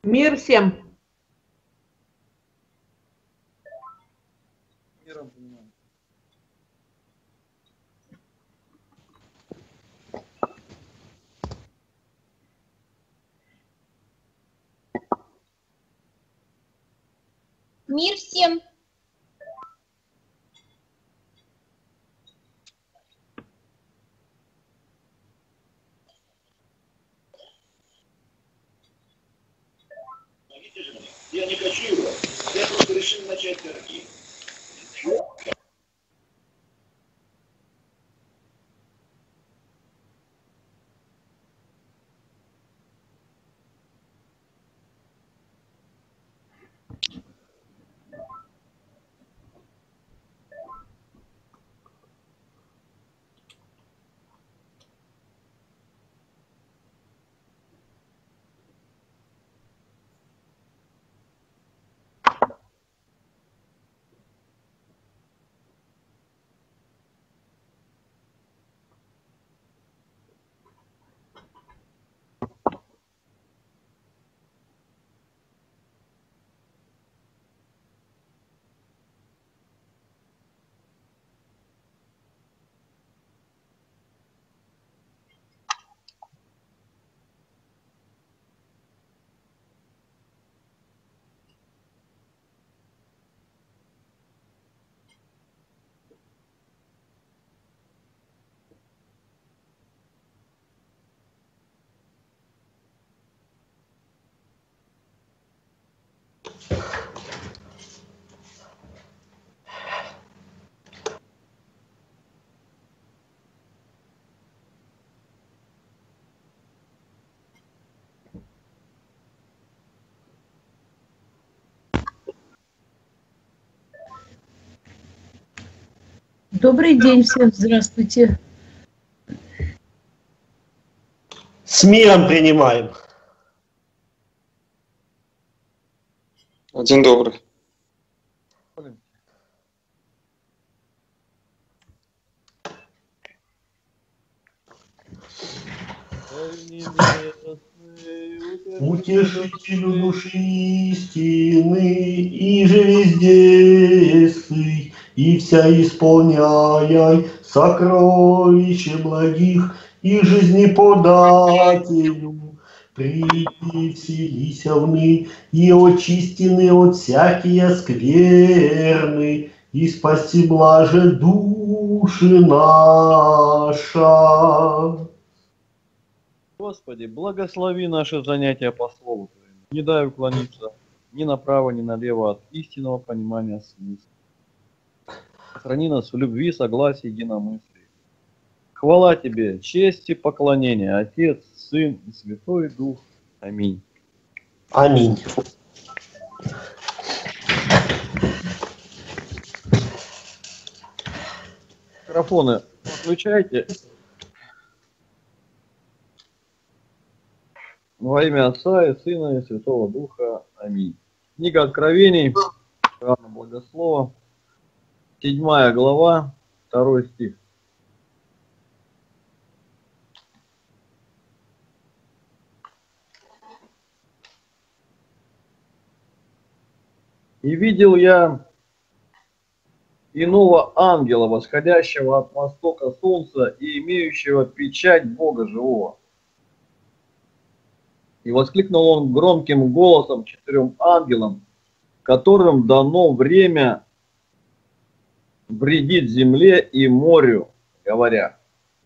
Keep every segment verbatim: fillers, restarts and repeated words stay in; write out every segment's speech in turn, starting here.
Мир всем. Миром понимаем. Мир всем. Я не хочу его. Я просто решил начать торги. Добрый день всем, здравствуйте. С миром принимаем. Один добрый. Утешителю души истины, и же везде сый, и вся исполняй сокровище благих, и жизнеподателю. Приди, вселися в мы, и очистены от всякие скверны, и спаси блаже души наша. Господи, благослови наше занятие по Слову Твоему. Не дай уклониться ни направо, ни налево от истинного понимания смысла. Сохрани нас в любви, согласии, единомыслии. Хвала Тебе, честь и поклонение, Отец, Сын и Святой Дух. Аминь. Аминь. Микрофоны включайте. Во имя Отца и Сына и Святого Духа. Аминь. Книга Откровений, Иоанна Богослова, седьмая глава, второй стих. И видел я иного ангела, восходящего от востока солнца и имеющего печать Бога живого. И воскликнул он громким голосом четырем ангелам, которым дано время вредить земле и морю, говоря.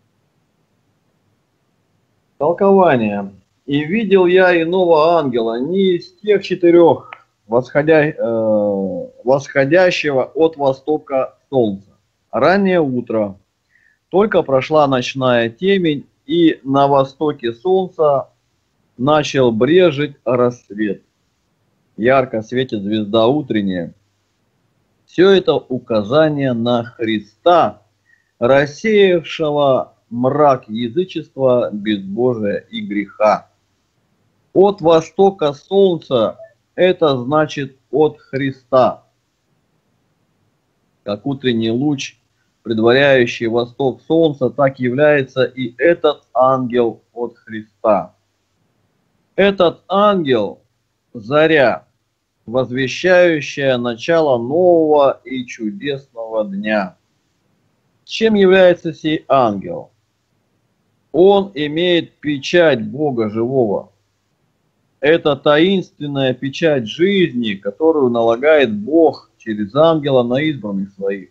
Толкование. И видел я иного ангела, не из тех четырех, восходя, э, восходящего от востока солнца. Раннее утро. Только прошла ночная темень, и на востоке солнца начал брезжить рассвет. Ярко светит звезда утренняя. Все это указание на Христа, рассеявшего мрак язычества, безбожия и греха. От востока солнца – это значит от Христа. Как утренний луч, предваряющий восток солнца, так является и этот ангел от Христа. Этот ангел заря, возвещающая начало нового и чудесного дня. Чем является сей ангел? Он имеет печать Бога живого. Это таинственная печать жизни, которую налагает Бог через ангела на избранных своих.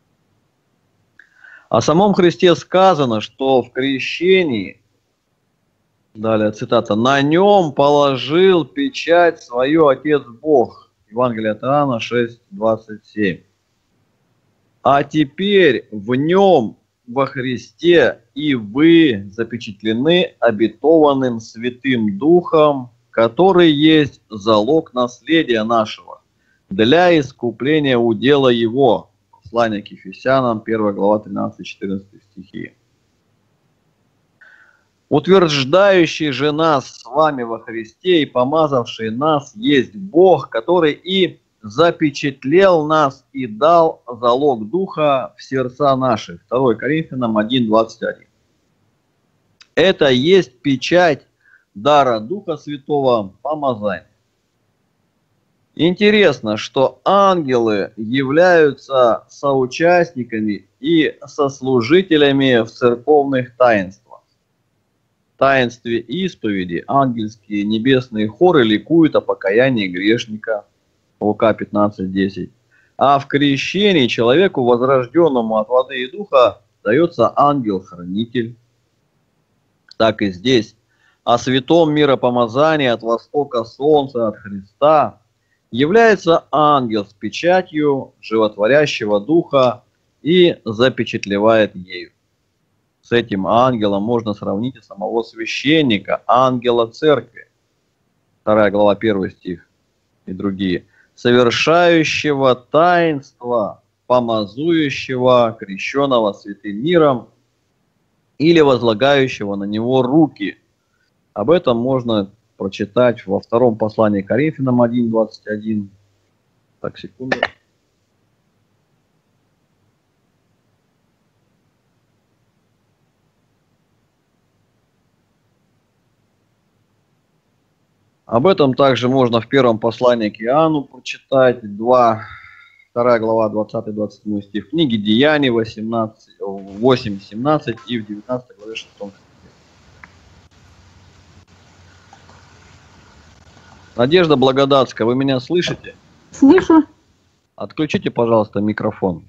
О самом Христе сказано, что в крещении, далее цитата, «на нем положил печать свою Отец Бог». Евангелие от Иоанна шесть двадцать семь. А теперь в нем, во Христе, и вы запечатлены обетованным Святым Духом, который есть залог наследия нашего, для искупления удела Его. Послание к Ефесянам, первая глава, тринадцать-четырнадцать стихи. Утверждающий же нас с вами во Христе и помазавший нас есть Бог, который и запечатлел нас и дал залог Духа в сердца наши. второе Коринфянам один двадцать один. Это есть печать дара Духа Святого помазания. Интересно, что ангелы являются соучастниками и сослужителями в церковных таинствах. В таинстве исповеди ангельские небесные хоры ликуют о покаянии грешника. Лука пятнадцать десять. А в крещении человеку, возрожденному от воды и духа, дается ангел-хранитель. Так и здесь. О святом миропомазании от востока солнца, от Христа, является ангел с печатью животворящего духа и запечатлевает ею. С этим ангелом можно сравнить и самого священника, ангела церкви. вторая глава, первый стих и другие. Совершающего таинства, помазующего, крещенного святым миром или возлагающего на него руки. Об этом можно прочитать во втором послании к Коринфянам один двадцать один. Так, секунду. Об этом также можно в первом послании к Иоанну прочитать, два, вторая глава, двадцатый-двадцать седьмой стих, в книге Деяний восемнадцать, восемь семнадцать и в девятнадцатой главе шестом стихе. Надежда Благодатская, вы меня слышите? Слышу. Отключите, пожалуйста, микрофон.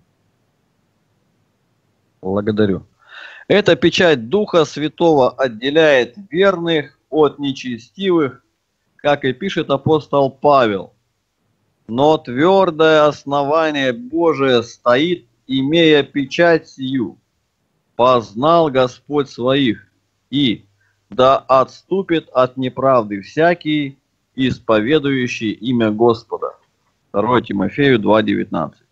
Благодарю. Эта печать Духа Святого отделяет верных от нечестивых, как и пишет апостол Павел. Но твердое основание Божие стоит, имея печать сию. Познал Господь своих, и да отступит от неправды всякий, исповедующий имя Господа. второе Тимофею два девятнадцать.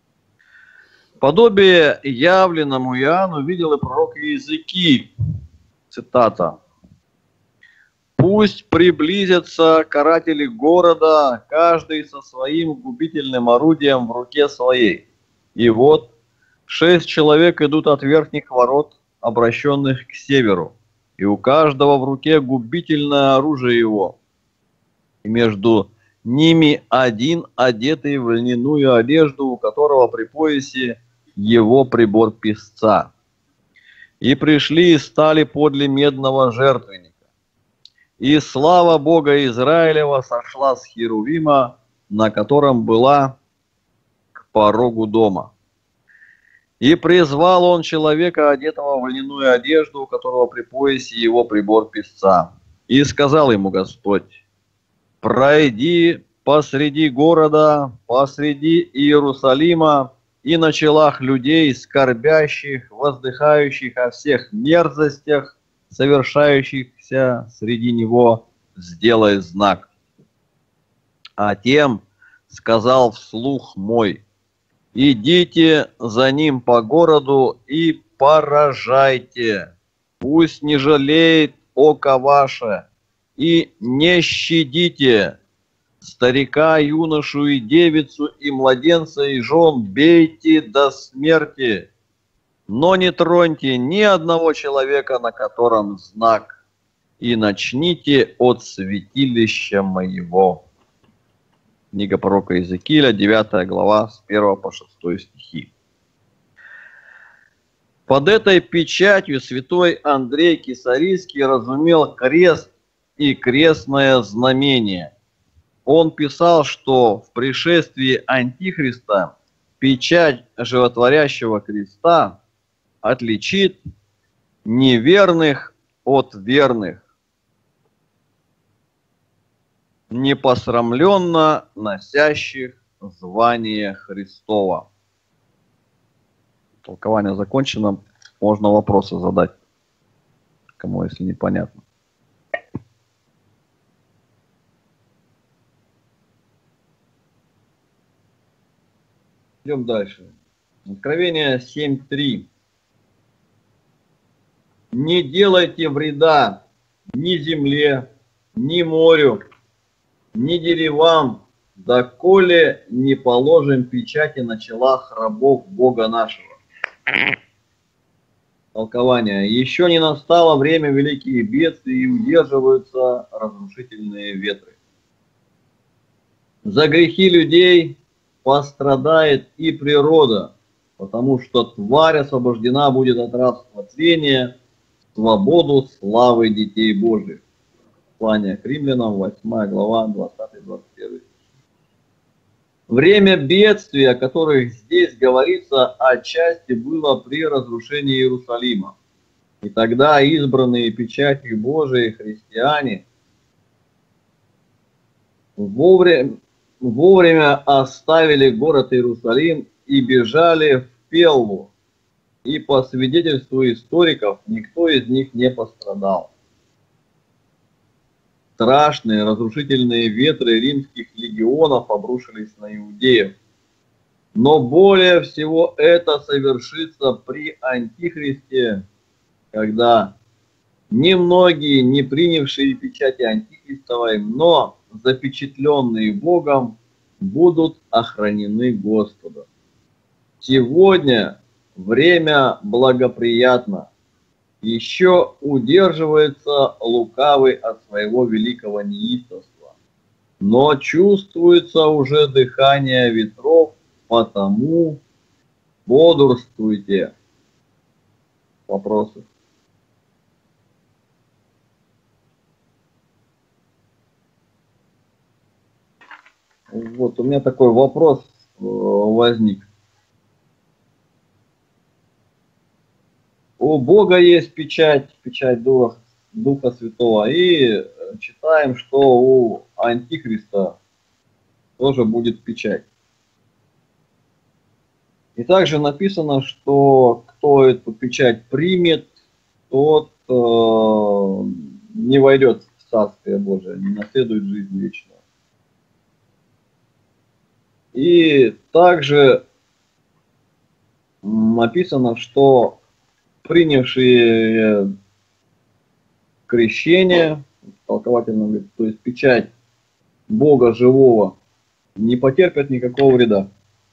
Подобие явленному Иоанну видел и пророк Иезекииль. Цитата. «Пусть приблизятся каратели города, каждый со своим губительным орудием в руке своей. И вот шесть человек идут от верхних ворот, обращенных к северу, и у каждого в руке губительное оружие его. И между ними один, одетый в льняную одежду, у которого при поясе его прибор песца. И пришли и стали подле медного жертвенника. И слава Бога Израилева сошла с Херувима, на котором была к порогу дома. И призвал он человека, одетого в льняную одежду, у которого при поясе его прибор песца. И сказал ему Господь: пройди посреди города, посреди Иерусалима, и на челах людей, скорбящих, воздыхающих о всех мерзостях, совершающихся среди него, сделай знак. А тем сказал вслух мой: идите за ним по городу и поражайте, пусть не жалеет око ваше, и не щадите старика, юношу и девицу, и младенца, и жен, бейте до смерти, но не троньте ни одного человека, на котором знак. и начните от святилища моего». Книга пророка Иезекииля, девятая глава, с первого по шестой стихи. Под этой печатью святой Андрей Кесарийский разумел крест и крестное знамение. Он писал, что в пришествии Антихриста печать животворящего креста отличит неверных от верных, непосрамленно носящих звание Христова. Толкование закончено. Можно вопросы задать, кому, если непонятно. Идем дальше. Откровение семь три. «Не делайте вреда ни земле, ни морю, ни деревам, доколе не положим печати на челах рабов Бога нашего». Толкование. Еще не настало время великих бедствий, и удерживаются разрушительные ветры. За грехи людей пострадает и природа, потому что тварь освобождена будет от рабства тления, свободу славы детей Божьих. Послание к римлянам, восьмая глава, двадцатый двадцать первый. Время бедствия, о которых здесь говорится, отчасти было при разрушении Иерусалима. И тогда избранные печатью Божией христиане вовремя, вовремя оставили город Иерусалим и бежали в Пеллу. И по свидетельству историков, никто из них не пострадал. Страшные разрушительные ветры римских легионов обрушились на иудеев. Но более всего это совершится при Антихристе, когда немногие, не принявшие печати Антихристовой, но запечатленные Богом, будут охранены Господом. Сегодня время благоприятно. Еще удерживается лукавый от своего великого неистовства, но чувствуется уже дыхание ветров, потому бодрствуйте. Вопросы? Вот у меня такой вопрос возник. У Бога есть печать, печать Духа, Духа Святого, и читаем, что у Антихриста тоже будет печать. И также написано, что кто эту печать примет, тот э, не войдет в Царствие Божие, не наследует жизнь вечную. И также написано, что принявшие крещение, толковательно говорит, то есть печать Бога живого, не потерпят никакого вреда.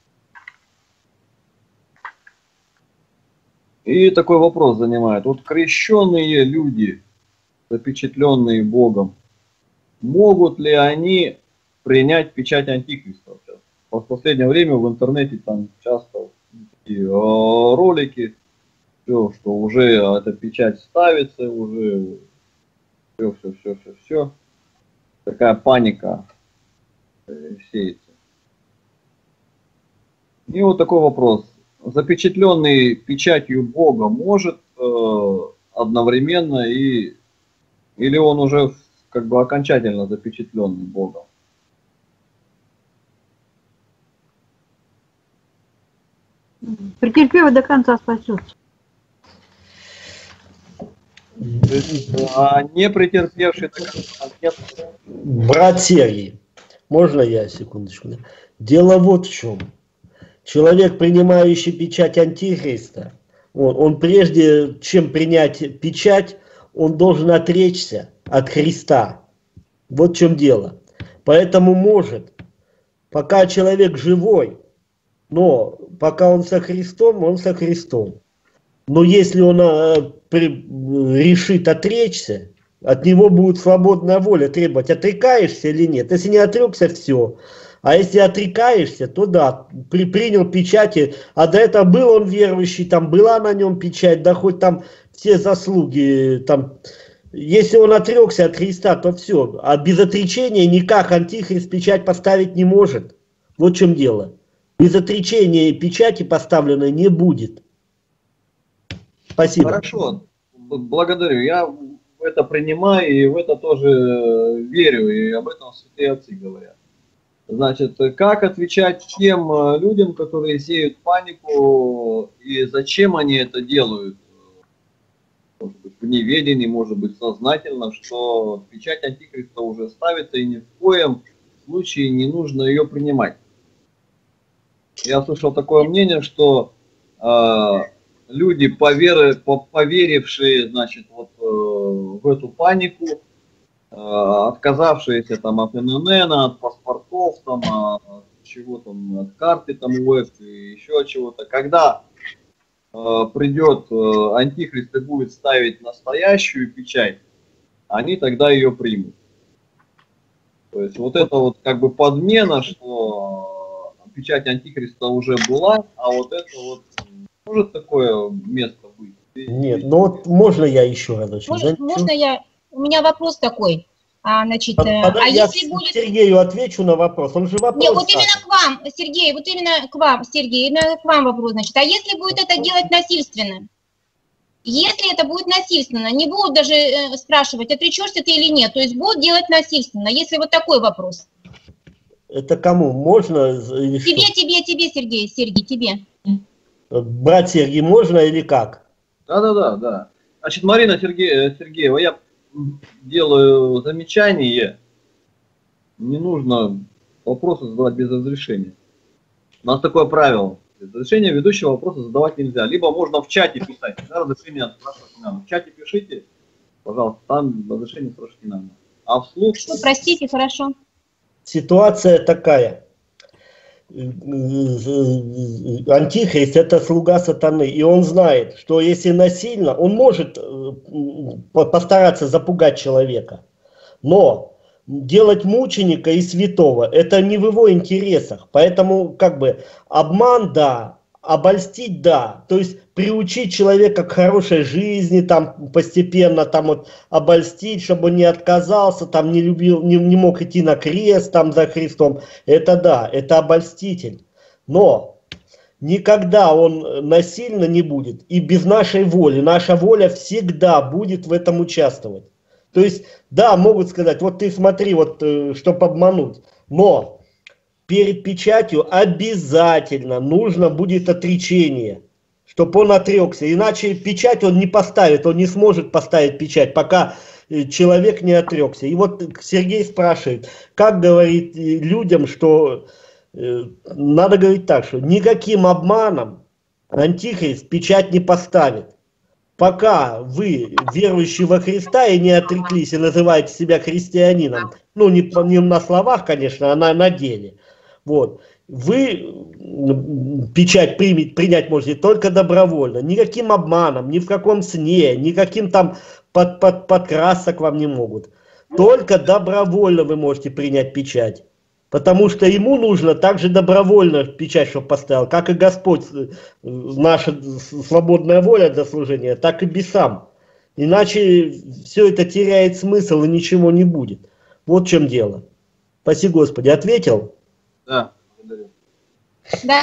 И такой вопрос занимает. Вот крещенные люди, запечатленные Богом, могут ли они принять печать Антихриста? В последнее время в интернете там часто ролики, все, что уже эта печать ставится, уже все, все, все, все, все. Такая паника сеется. И вот такой вопрос. Запечатленный печатью Бога может э, одновременно и или он уже как бы окончательно запечатленный Богом? Претерпев до конца спасется. А не претерпевший до конца нет. Брат Сергей, можно я секундочку? Да? Дело вот в чем. Человек, принимающий печать Антихриста, он, он прежде чем принять печать, он должен отречься от Христа. Вот в чем дело. Поэтому может, пока человек живой, но пока он со Христом, он со Христом. Но если он а, при, решит отречься, От него будет свободная воля требовать, отрекаешься или нет. Если не отрекся, все. А если отрекаешься, то да, при, принял печати, а до этого был он верующий, там была на нем печать, да хоть там все заслуги, там, если он отрекся от Христа, то все. А без отречения никак антихрист печать поставить не может. Вот в чем дело. Без отречения печати поставленной не будет. Спасибо. Хорошо, благодарю. Я в это принимаю и в это тоже верю, и об этом святые отцы говорят. Значит, как отвечать тем людям, которые сеют панику, и зачем они это делают? Может быть, в неведении, может быть, сознательно, что печать антихриста уже ставится, и ни в коем случае не нужно ее принимать. Я слышал такое мнение, что э, люди, повер... поверившие, значит, вот, э, в эту панику, отказавшиеся там от эн эн эн, от паспортов, там, от чего там, от карты там УЭФ и еще от чего-то, когда э, придет э, антихрист и будет ставить настоящую печать, они тогда ее примут. То есть вот это вот как бы подмена, что печать антихриста уже была, а вот это вот может такое место быть? Нет, ну вот можно я еще раз очень. Можно, можно я? У меня вопрос такой. А, значит, Под, а я если будет... Сергею отвечу на вопрос. Он же вопрос. Нет, вот именно к вам, Сергей, вот именно к вам, Сергей, именно к вам вопрос, значит. А если будет это делать насильственно? Если это будет насильственно, не будут даже э, спрашивать, отречешься ты или нет, то есть будут делать насильственно, если вот такой вопрос. Это кому? Можно? Или тебе, что? тебе, тебе, Сергей, Сергей, тебе. Брат Сергей, можно или как? Да-да-да, да. Значит, Марина Сергея, Сергеева, я делаю замечание, не нужно вопросы задавать без разрешения. У нас такое правило. Без разрешения ведущего вопросы задавать нельзя. Либо можно в чате писать. Да, разрешение спрашивать не надо. В чате пишите, пожалуйста, там разрешение спрашивать не надо. А вслух... Ну, простите, хорошо. Ситуация такая. Антихрист — это слуга сатаны, и он знает, что если насильно, он может постараться запугать человека, но делать мученика и святого — это не в его интересах, поэтому как бы обман — да, обольстить — да, то есть приучить человека к хорошей жизни, там постепенно там вот обольстить, чтобы он не отказался, там не любил, не, не мог идти на крест там за Христом, это да, это обольститель, но никогда он насильно не будет и без нашей воли, наша воля всегда будет в этом участвовать. То есть, да, могут сказать, вот ты смотри, вот, чтобы обмануть, но перед печатью обязательно нужно будет отречение, чтобы он отрекся. Иначе печать он не поставит, он не сможет поставить печать, пока человек не отрекся. И вот Сергей спрашивает, как говорить людям, что э, надо говорить так, что никаким обманом антихрист печать не поставит. Пока вы, верующие во Христа, и не отреклись, и называете себя христианином, ну не, не на словах, конечно, а на, на деле, вот, вы печать примет, принять можете только добровольно, никаким обманом, ни в каком сне, никаким там под, под, подкрасться к вам не могут. Только добровольно вы можете принять печать. Потому что ему нужно также добровольно печать, чтобы поставил, как и Господь, наша свободная воля для служения, так и бесам. Иначе все это теряет смысл и ничего не будет. Вот в чем дело. Спаси Господи. Ответил? Да, благодарю. Да.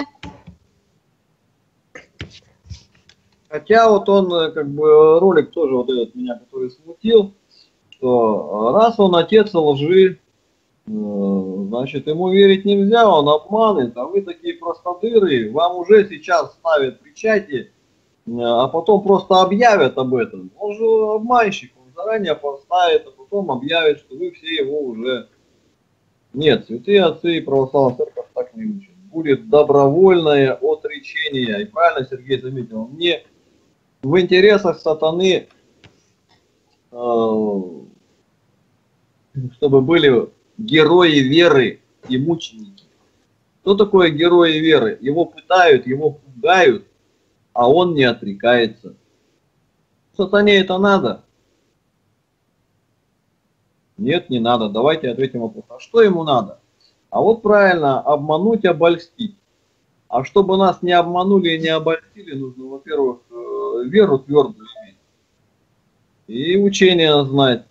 Хотя вот он, как бы, ролик тоже вот этот меня, который смутил, что раз он отец лжи, значит, ему верить нельзя, он обманет, а вы такие простодыры, вам уже сейчас ставят печати, а потом просто объявят об этом. Он же обманщик, он заранее поставит, а потом объявит, что вы все его уже... Нет, святые отцы и православная церковь так не учат. Будет добровольное отречение. И правильно Сергей заметил, мне в интересах сатаны, чтобы были герои веры и мученики. Что такое герои веры? Его пытают, его пугают, а он не отрекается. Сатане это надо. Нет, не надо. Давайте ответим вопрос. А что ему надо? А вот правильно, обмануть, обольстить. А чтобы нас не обманули и не обольстили, нужно, во-первых, веру твердую иметь. И учение знать.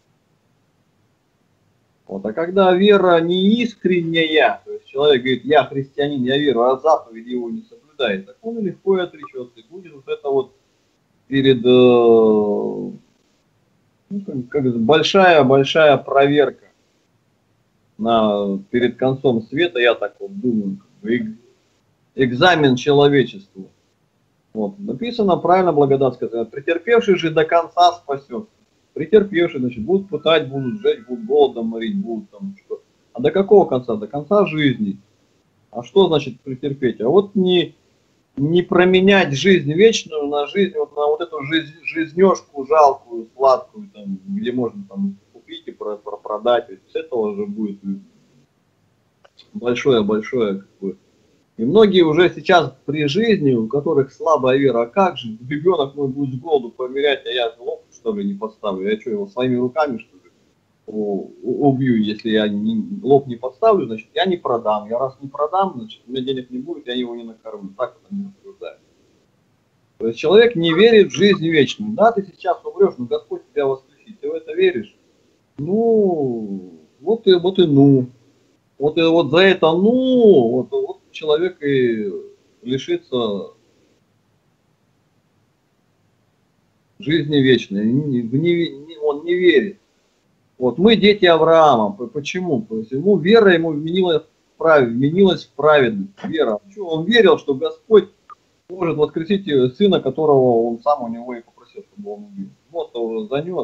Вот. А когда вера не искренняя, то есть человек говорит, я христианин, я верю, а заповеди его не соблюдает, так он легко и отречется. И будет вот это вот перед, ну, как большая-большая проверка на, перед концом света, я так вот думаю, как бы, экзамен человечеству. Вот. Написано правильно, благодать сказала, претерпевший же до конца спасется. Претерпевшие, значит, будут пытать, будут сжечь, будут голодом морить, будут там что. А до какого конца? До конца жизни. А что значит претерпеть? А вот не, не променять жизнь вечную на жизнь, вот на вот эту жизнь, жизнешку жалкую, сладкую, там, где можно там купить и продать. Ведь с этого же будет большое-большое какое-то. И многие уже сейчас при жизни, у которых слабая вера, а как же, ребенок мой будет с голоду померять, а я лоб, что ли, не поставлю, я что, его своими руками, что ли, убью, если я не, лоб не подставлю, значит, я не продам, я раз не продам, значит, у меня денег не будет, я его не накормлю, так это не утверждает. То есть человек не верит в жизнь вечную, да, ты сейчас умрешь, но Господь тебя воскресит, ты в это веришь? Ну, вот и, вот и ну, вот и вот за это ну, вот, вот человек и лишится жизни вечной, он не верит. Вот мы дети Авраама, почему? То есть ему вера ему вменилась в, прав... вменилась в праведность, вера. Он верил, что Господь может воскресить сына, которого он сам у него и попросил, чтобы он убил. Вот он занес.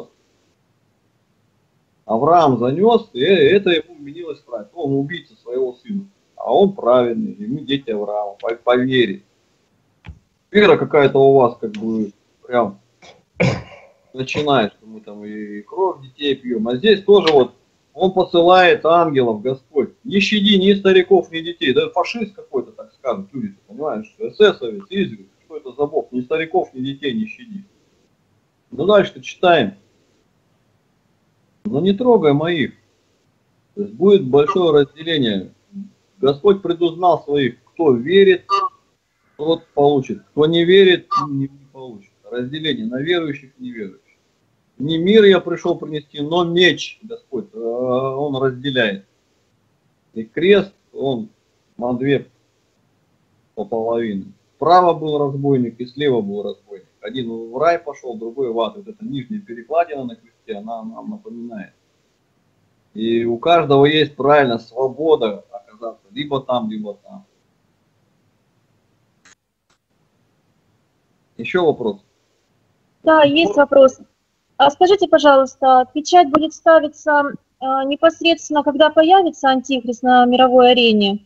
Авраам занес, и это ему вменилось в праведность. Он убийца своего сына. А он правильный, и мы дети Авраама, по, по вере. Вера какая-то у вас, как бы, прям начинает, что мы там и кровь детей пьем. А здесь тоже вот, он посылает ангелов, Господь. Не щади ни стариков, ни детей. Да фашист какой-то, так скажем, люди, понимаешь, эсэсовец, изгой. Что это за бог? Ни стариков, ни детей не щади. Ну дальше читаем. Но не трогай моих. То есть будет большое разделение. Господь предузнал своих, кто верит, тот получит, кто не верит, не получит. Разделение на верующих и неверующих. Не мир я пришел принести, но меч Господь, он разделяет. И крест, он на две половины. Справа был разбойник и слева был разбойник. Один в рай пошел, другой в ад. Вот эта нижняя перекладина на кресте, она нам напоминает. И у каждого есть правильно свобода оказаться либо там, либо там. Еще вопрос? Да, есть вопрос. А скажите, пожалуйста, печать будет ставиться а, непосредственно, когда появится антихрист на мировой арене?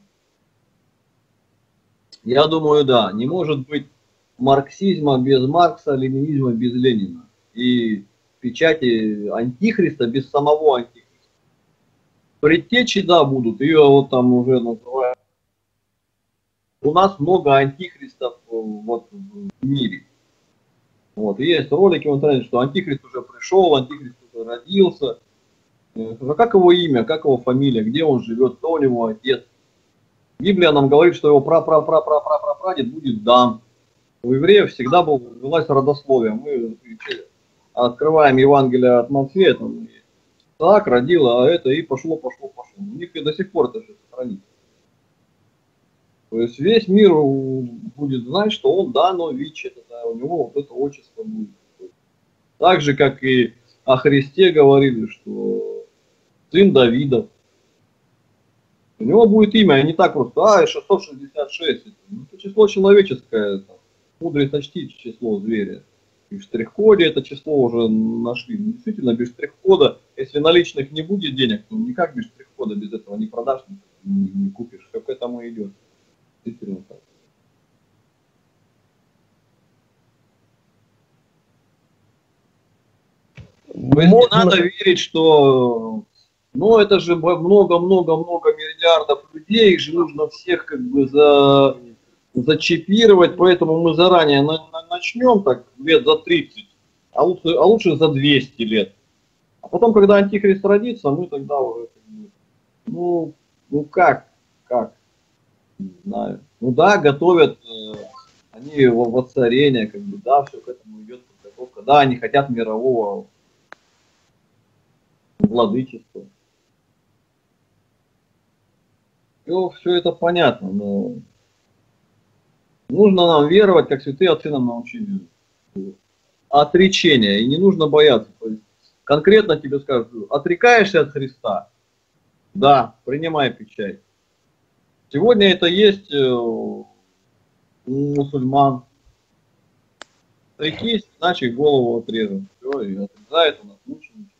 Я думаю, да. Не может быть марксизма без Маркса, ленинизма без Ленина. И печати антихриста без самого антихриста. Предтечи, да, будут. Ее вот там уже называют. У нас много антихристов вот, в мире. Вот. И есть ролики в интернете, что антихрист уже пришел, антихрист уже родился. А как его имя, как его фамилия, где он живет, кто у него отец. Библия нам говорит, что его пра-пра-пра-пра-пра-прадед будет Дан. У евреев всегда был, велась родословие. Мы открываем Евангелие от Матфея, там, так, родила, а это и пошло, пошло, пошло. У них и до сих пор это все сохранится. То есть весь мир будет знать, что он Данович, это, да, у него вот это отчество будет. Так же, как и о Христе говорили, что сын Давида. У него будет имя, а не так просто, а, шестьсот шестьдесят шесть. Это число человеческое, это, мудрый сочтит число зверя. И в штрих-коде это число уже нашли. Действительно, без штрих-кода, если наличных не будет денег, то никак без штрих-кода без этого не продашь, не, не купишь. Все к этому идет. Действительно так. То есть не надо верить, что ну это же много-много-много миллиардов людей, их же нужно всех как бы за, зачипировать, поэтому мы заранее на, на, начнем так лет за тридцать, а лучше, а лучше за двести лет. А потом, когда антихрист родится, мы тогда уже, ну, ну как, как, не знаю. Ну да, готовят э, они во воцарение, как бы, да, все к этому идет подготовка. Да, они хотят мирового владычества. Все, все это понятно, но нужно нам веровать, как святые отцы нам научили. Отречение, и не нужно бояться. То есть, конкретно тебе скажут, отрекаешься от Христа? Да, принимай печать. Сегодня это есть у мусульман. Отрекись, иначе голову отрежут. Все, и отрезает у нас мученики.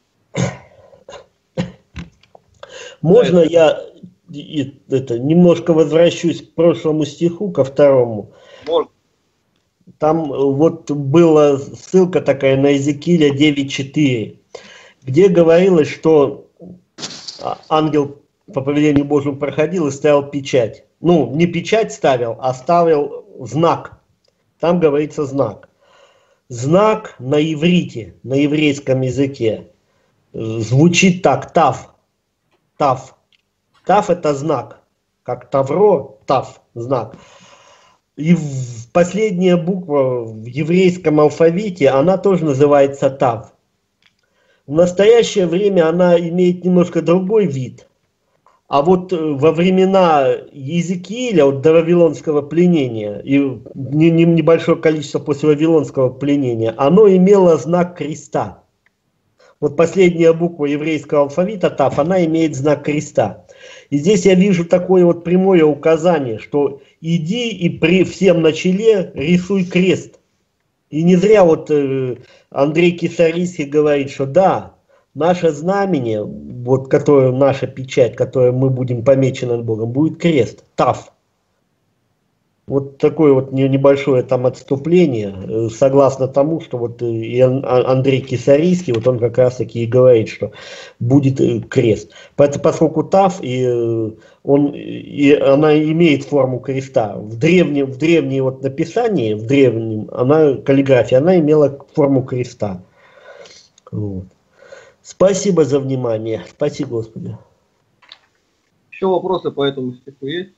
Можно я и, это, немножко возвращусь к прошлому стиху, ко второму? Можно. Там вот была ссылка такая на Иезекииля девять четыре, где говорилось, что ангел по повелению Божьему проходил и ставил печать. Ну, не печать ставил, а ставил знак. Там говорится знак. Знак на иврите, на еврейском языке звучит так: тав. Тав. Тав — это знак. Как тавро, тав, знак. И последняя буква в еврейском алфавите, она тоже называется тав. В настоящее время она имеет немножко другой вид. А вот во времена Иезекииля, от до вавилонского пленения, и небольшое количество после вавилонского пленения, оно имело знак креста. Вот последняя буква еврейского алфавита, тав, она имеет знак креста. И здесь я вижу такое вот прямое указание, что иди и при всем на челе рисуй крест. И не зря вот э, Андрей Кисарийский говорит, что да, наше знамение, вот которое, наша печать, которой мы будем помечены над Богом, будет крест, тав. Вот такое вот небольшое там отступление, согласно тому, что вот и Андрей Кисарийский, вот он как раз таки и говорит, что будет крест. Поэтому, поскольку тав, и он, и она имеет форму креста, в древнем, в древнем вот написании, в древнем, она, каллиграфия, она имела форму креста. Вот. Спасибо за внимание. Спасибо, Господи. Еще вопросы по этому стиху есть?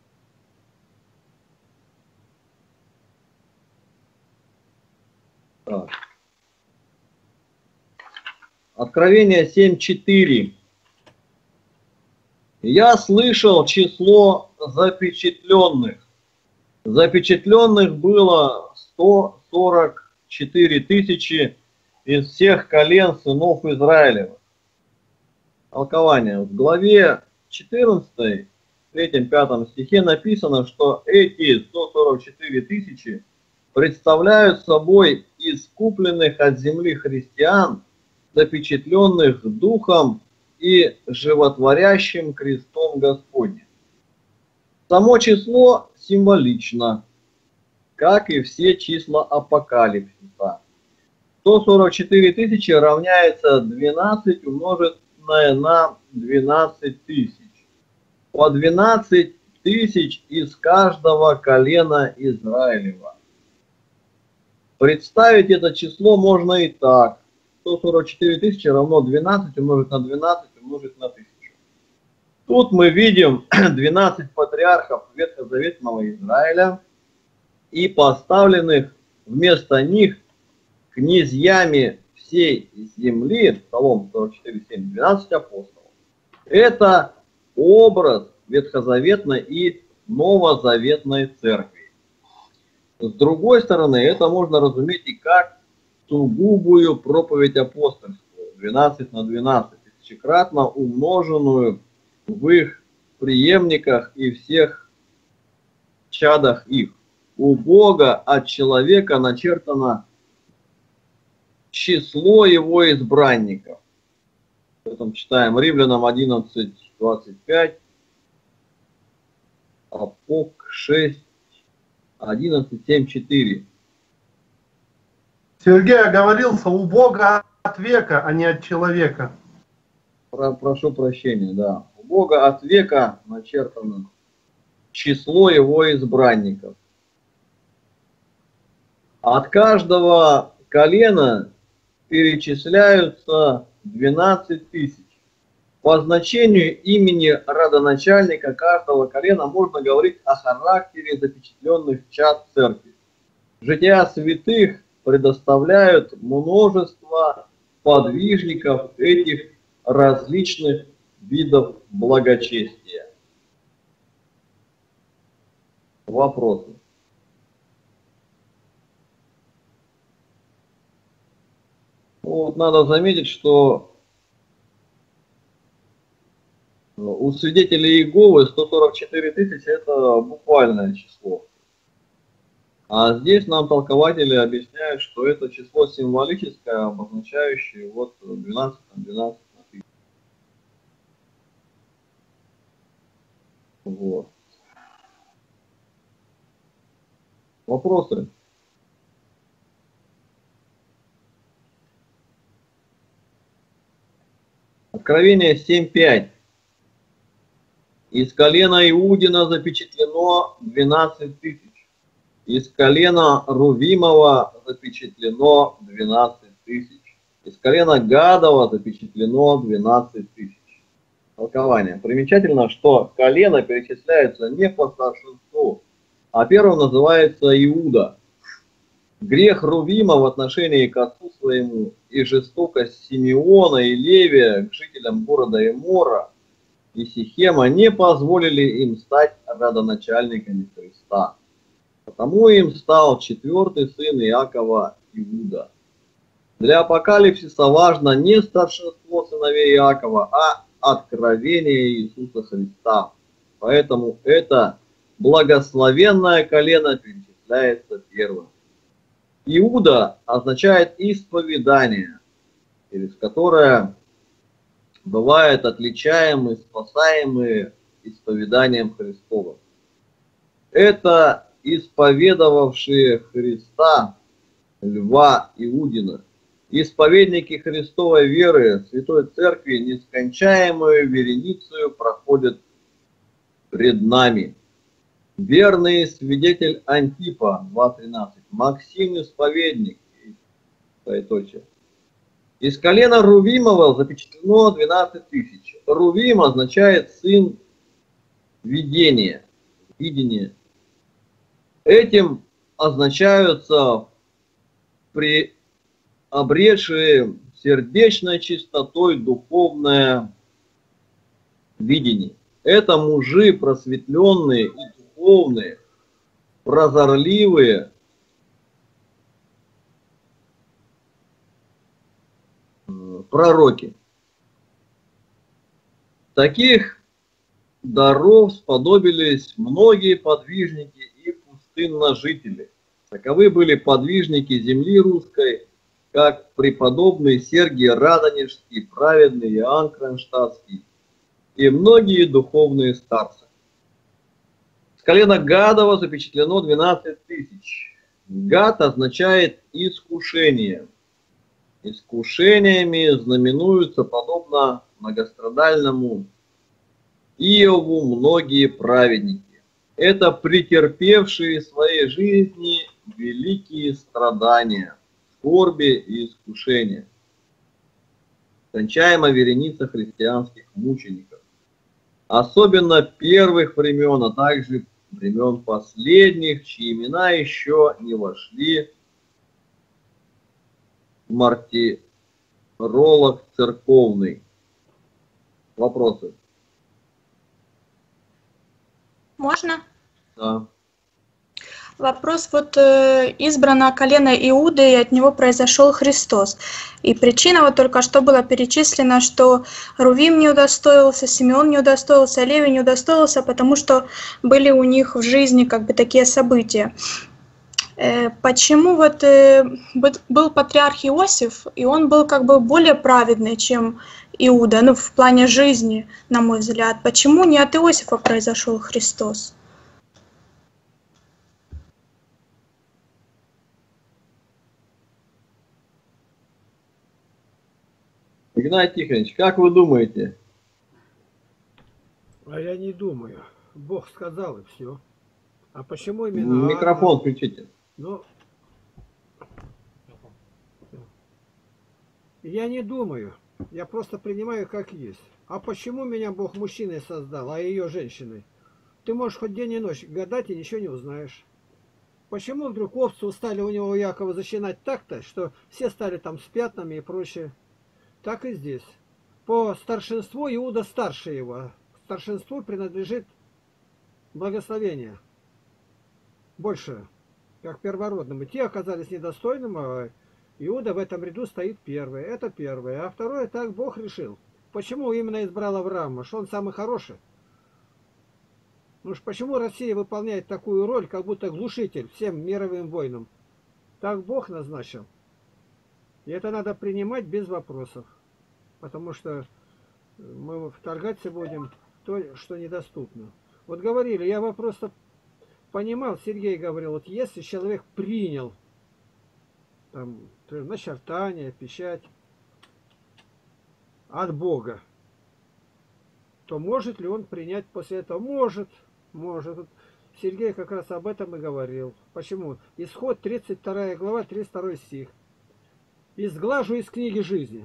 Так. Откровение семь четыре. Я слышал число запечатленных. Запечатленных было сто сорок четыре тысячи из всех колен сынов Израилевых. Толкование. В главе четырнадцатой, третьем-пятом стихе написано, что эти сто сорок четыре тысячи представляют собой искупленных от земли христиан, запечатленных духом и животворящим крестом Господним. Само число символично, как и все числа апокалипсиса. сто сорок четыре тысячи равняется двенадцать умноженное на двенадцать тысяч. По двенадцать тысяч из каждого колена Израилева. Представить это число можно и так. сто сорок четыре тысячи равно двенадцать умножить на двенадцать умножить на тысячу. Тут мы видим двенадцать патриархов Ветхозаветного Израиля и поставленных вместо них князьями всей земли, Псалом сорок четыре семь, двенадцать апостолов. Это образ ветхозаветной и новозаветной церкви. С другой стороны, это можно разуметь и как сугубую проповедь апостольскую, двенадцать на двенадцать, тысячекратно умноженную в их преемниках и всех чадах их. У Бога от человека начертано число его избранников. Потом читаем Римлянам одиннадцать двадцать пять, Апок шесть, одиннадцать семь четыре. Сергей оговорился, у Бога от века, а не от человека. Про, прошу прощения, да. У Бога от века начертано число его избранников. От каждого колена перечисляются двенадцать тысяч. По значению имени родоначальника каждого колена можно говорить о характере запечатленных чад церкви. Жития святых предоставляют множество подвижников этих различных видов благочестия. Вопросы? Вот надо заметить, что у свидетелей Иеговы сто сорок четыре тысячи это буквальное число. А здесь нам толкователи объясняют, что это число символическое, обозначающее вот двенадцать на двенадцать на тысячу. Вот. Вопросы? Откровение семь пять. Из колена Иудина запечатлено двенадцать тысяч. Из колена Рувимова запечатлено двенадцать тысяч. Из колена Гадова запечатлено двенадцать тысяч. Толкование. Примечательно, что колено перечисляется не по старшинству, а первым называется Иуда. Грех Рувима в отношении к отцу своему и жестокость Симеона и Левия к жителям города Эмора и Сихема не позволили им стать родоначальниками Христа. Потому им стал четвертый сын Иакова Иуда. Для апокалипсиса важно не старшинство сыновей Иакова, а откровение Иисуса Христа. Поэтому это благословенное колено перечисляется первым. Иуда означает исповедание, через которое бывают отличаемые, спасаемые исповеданием Христовым. Это исповедовавшие Христа, Льва Иудина, исповедники Христовой веры, Святой Церкви, нескончаемую вереницу проходят пред нами. Верный свидетель Антипа, два тринадцать, Максим исповедник, из колена Рувимова запечатлено двенадцать тысяч. Рувим означает сын видения, видения. Этим означаются при обретшие сердечной чистотой духовное видение. Это мужи просветленные и духовные, прозорливые, пророки. Таких даров сподобились многие подвижники и пустынножители. Таковы были подвижники земли русской, как преподобный Сергий Радонежский, праведный Иоанн Кронштадтский и многие духовные старцы. С колена Гадова запечатлено двенадцать тысяч. Гад означает искушение. Искушениями знаменуются, подобно многострадальному Иову, многие праведники. Это претерпевшие в своей жизни великие страдания, скорби и искушения. Кончаема вереница христианских мучеников. Особенно первых времен, а также времен последних, чьи имена еще не вошли в мартиролог церковный. Вопросы? Можно? Да. Вопрос, вот э, избрано колено Иуды, и от него произошел Христос. И причина вот только что была перечислена, что Рувим не удостоился, Симеон не удостоился, Левий не удостоился, потому что были у них в жизни как бы такие события. Э, почему вот э, был патриарх Иосиф, и он был как бы более праведный, чем Иуда, ну в плане жизни, на мой взгляд. Почему не от Иосифа произошел Христос? Игнатий Тихонович, как вы думаете? А я не думаю. Бог сказал, и все. А почему именно... Микрофон Анна? включите. Ну, я не думаю. Я просто принимаю как есть. А почему меня Бог мужчиной создал, а ее женщиной? Ты можешь хоть день и ночь гадать и ничего не узнаешь. Почему вдруг овцу стали у него у Якова защинать так-то, что все стали там с пятнами и прочее? Так и здесь. По старшинству Иуда старше его. Старшинству принадлежит благословение. Больше, как первородному. Те оказались недостойным, а Иуда в этом ряду стоит первый. Это первое. А второе, так Бог решил. Почему именно избрал Авраама? Что он самый хороший? Ну ж почему Россия выполняет такую роль, как будто глушитель всем мировым войнам? Так Бог назначил. И это надо принимать без вопросов. Потому что мы вторгаться будем в то, что недоступно. Вот говорили, я вопрос-то понимал, Сергей говорил, вот если человек принял там, начертание, печать от Бога, то может ли он принять после этого? Может, может. Сергей как раз об этом и говорил. Почему? Исход тридцать вторая глава, тридцать второй стих. «Изглажу из книги жизни».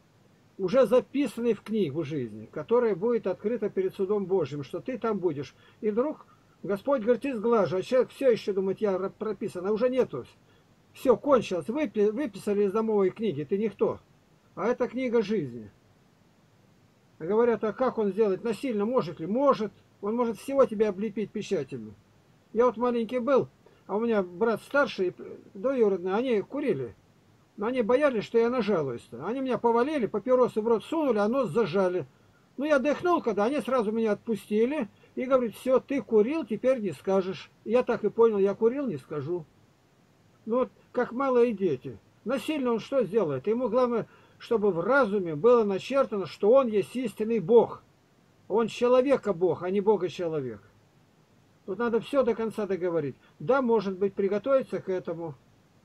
Уже записанный в книгу жизни, которая будет открыта перед судом Божьим, что ты там будешь. И вдруг Господь говорит, изглажу, а человек все еще думает, я прописан, а уже нету. Все, кончилось, Выпи, выписали из домовой книги, ты никто. А это книга жизни. Говорят, а как он сделает? Насильно может ли? Может. Он может всего тебя облепить печатями. Я вот маленький был, а у меня брат старший, двоюродный, они курили. Но они боялись, что я нажалуюсь-то. Они меня повалили, папиросы в рот сунули, а нос зажали. Ну, я дыхнул, когда они сразу меня отпустили. И говорит, все, ты курил, теперь не скажешь. Я так и понял, я курил, не скажу. Ну, вот как малые дети. Насильно он что сделает? Ему главное, чтобы в разуме было начертано, что он есть истинный Бог. Он человека Бог, а не Бога человек. Тут надо все до конца договорить. Да, может быть, приготовиться к этому.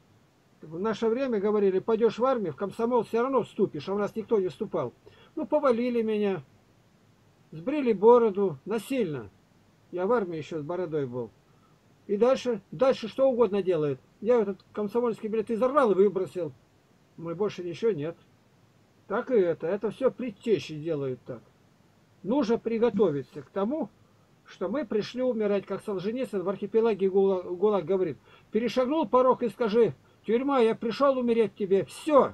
В наше время говорили, пойдешь в армию, в комсомол все равно вступишь, а у нас никто не вступал. Ну, повалили меня, сбрили бороду, насильно. Я в армии еще с бородой был. И дальше, дальше что угодно делает. Я этот комсомольский билет изорвал и выбросил. Мы больше ничего нет. Так и это. Это все предтечи делают так. Нужно приготовиться к тому, что мы пришли умирать, как Солженицын в архипелаге ГУЛАГ, ГУЛАГ говорит. Перешагнул порог и скажи, тюрьма, я пришел умереть тебе. Все.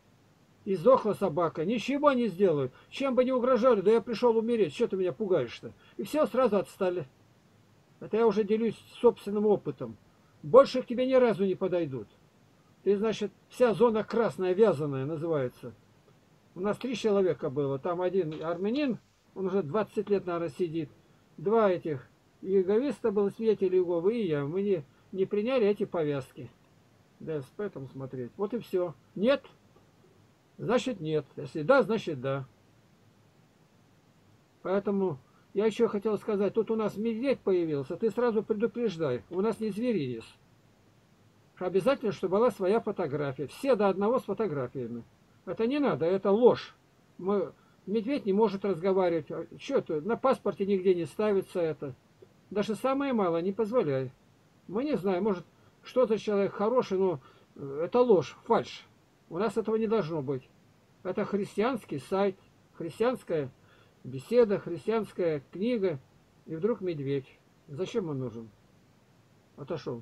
И сдохла собака. Ничего не сделают. Чем бы ни угрожали, да я пришел умереть. Что ты меня пугаешь-то? И все сразу отстали. Это я уже делюсь собственным опытом. Больше к тебе ни разу не подойдут. Ты, значит, вся зона красная, вязаная называется. У нас три человека было. Там один армянин, он уже двадцать лет, наверное, сидит. Два этих иеговиста было, свидетели Иеговы, и я. Мы не, не приняли эти повязки. Да, поэтому смотреть. Вот и все. Нет, значит нет. Если да, значит да. Поэтому я еще хотел сказать, тут у нас медведь появился, ты сразу предупреждай. У нас не зверинец. Обязательно, чтобы была своя фотография. Все до одного с фотографиями. Это не надо, это ложь. Мы... Медведь не может разговаривать. Что это? На паспорте нигде не ставится это. Даже самое малое не позволяй. Мы не знаем, может, что за человек хороший, но это ложь, фальшь. У нас этого не должно быть. Это христианский сайт, христианская беседа, христианская книга. И вдруг медведь. Зачем он нужен? Отошел.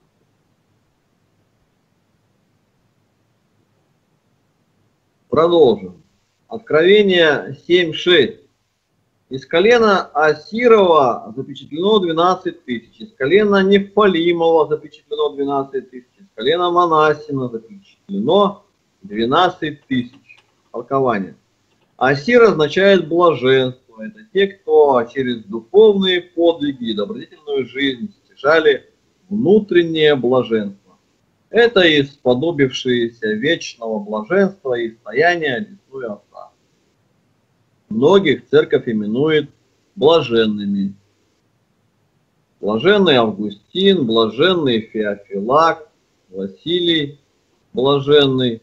Продолжим. Откровение семь шесть. Из колена Асирова запечатлено двенадцать тысяч. Из колена Нефалимова запечатлено двенадцать тысяч. Из колена Манассина запечатлено двенадцать тысяч. Толкование. Асир означает блаженство. Это те, кто через духовные подвиги и добродетельную жизнь стяжали внутреннее блаженство. Это исподобившиеся вечного блаженства и стояния одесную Отца. Многих церковь именует блаженными. Блаженный Августин, блаженный Феофилак, Василий блаженный.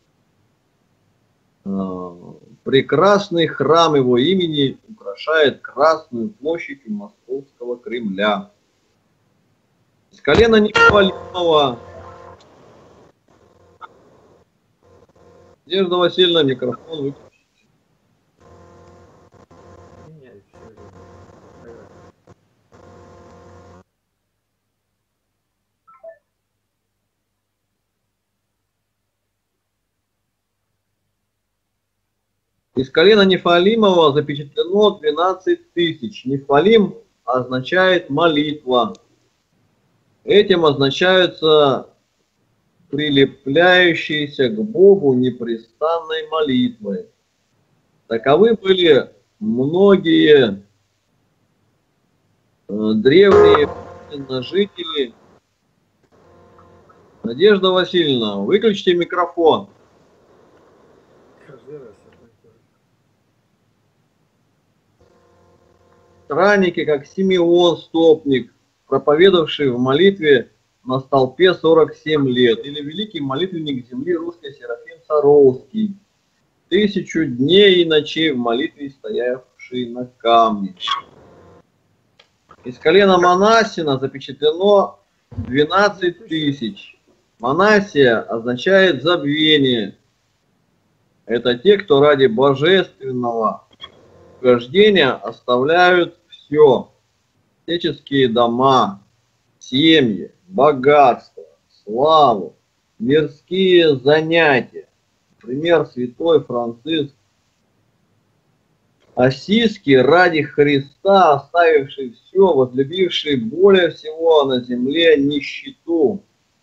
Прекрасный храм его имени украшает Красную площадь у Московского Кремля. Из колена Нефалимова. Надежда Васильевна, микрофон выключен. Из колена Нефалимова запечатлено двенадцать тысяч. Нефалим означает молитва. Этим означаются прилепляющиеся к Богу непрестанной молитвой. Таковы были многие древние жители. Надежда Васильевна, выключите микрофон. Странники, как Симеон Стопник, проповедовавший в молитве на столпе сорок семь лет, или великий молитвенник земли русской Серафим Саровский, тысячу дней и ночей в молитве стоявший на камне. Из колена Манассина запечатлено двенадцать тысяч. Манассия означает забвение. Это те, кто ради божественного угождения оставляют все. Отеческие дома, семьи, богатство, славу, мирские занятия. Например, святой Франциск Ассизский, ради Христа, оставивший все, возлюбивший более всего на земле нищету,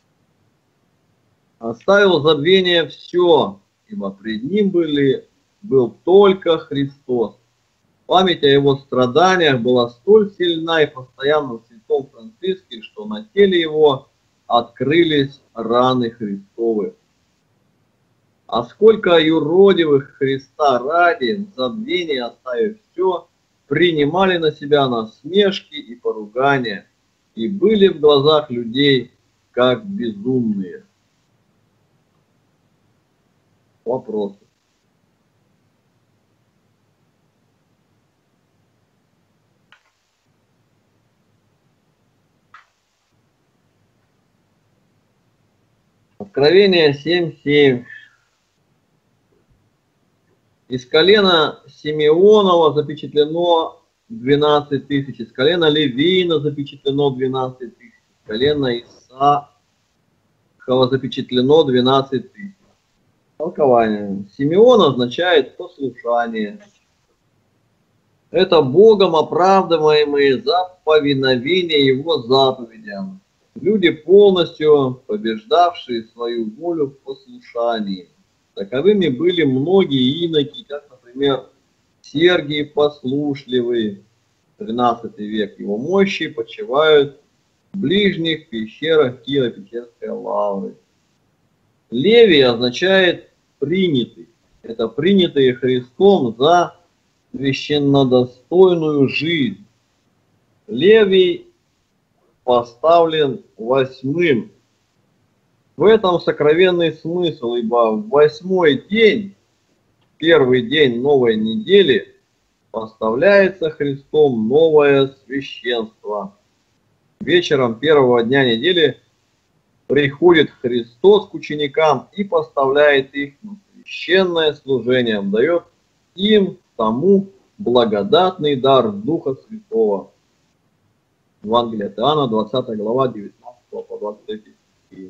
оставил забвение все, ибо пред ним были, был только Христос. Память о его страданиях была столь сильна и постоянна в святом Франциске, что на теле его открылись раны Христовы. А сколько юродивых Христа ради, в забвении оставив все, принимали на себя насмешки и поругания, и были в глазах людей как безумные. Вопросы? Откровение семь семь. Из колена Симеонова запечатлено двенадцать тысяч, из колена Левина запечатлено двенадцать тысяч, из колена Исаакова запечатлено двенадцать тысяч. Толкование. Симеон означает послушание. Это Богом оправдываемые за повиновение Его заповедям. Люди, полностью побеждавшие свою волю в послушании. Таковыми были многие иноки, как, например, Сергий Послушливый, тринадцатый век. Его мощи почивают в ближних пещерах Киево-Печерской лавры. Левий означает принятый. Это принятые Христом за священнодостойную жизнь. Левий поставлен восьмым. В этом сокровенный смысл, ибо в восьмой день, первый день новой недели, поставляется Христом новое священство. Вечером первого дня недели приходит Христос к ученикам и поставляет их на священное служение, дает им тому благодатный дар Духа Святого. Евангелие от Иоанна, двадцатая глава, девятнадцатый по двадцать третий стих.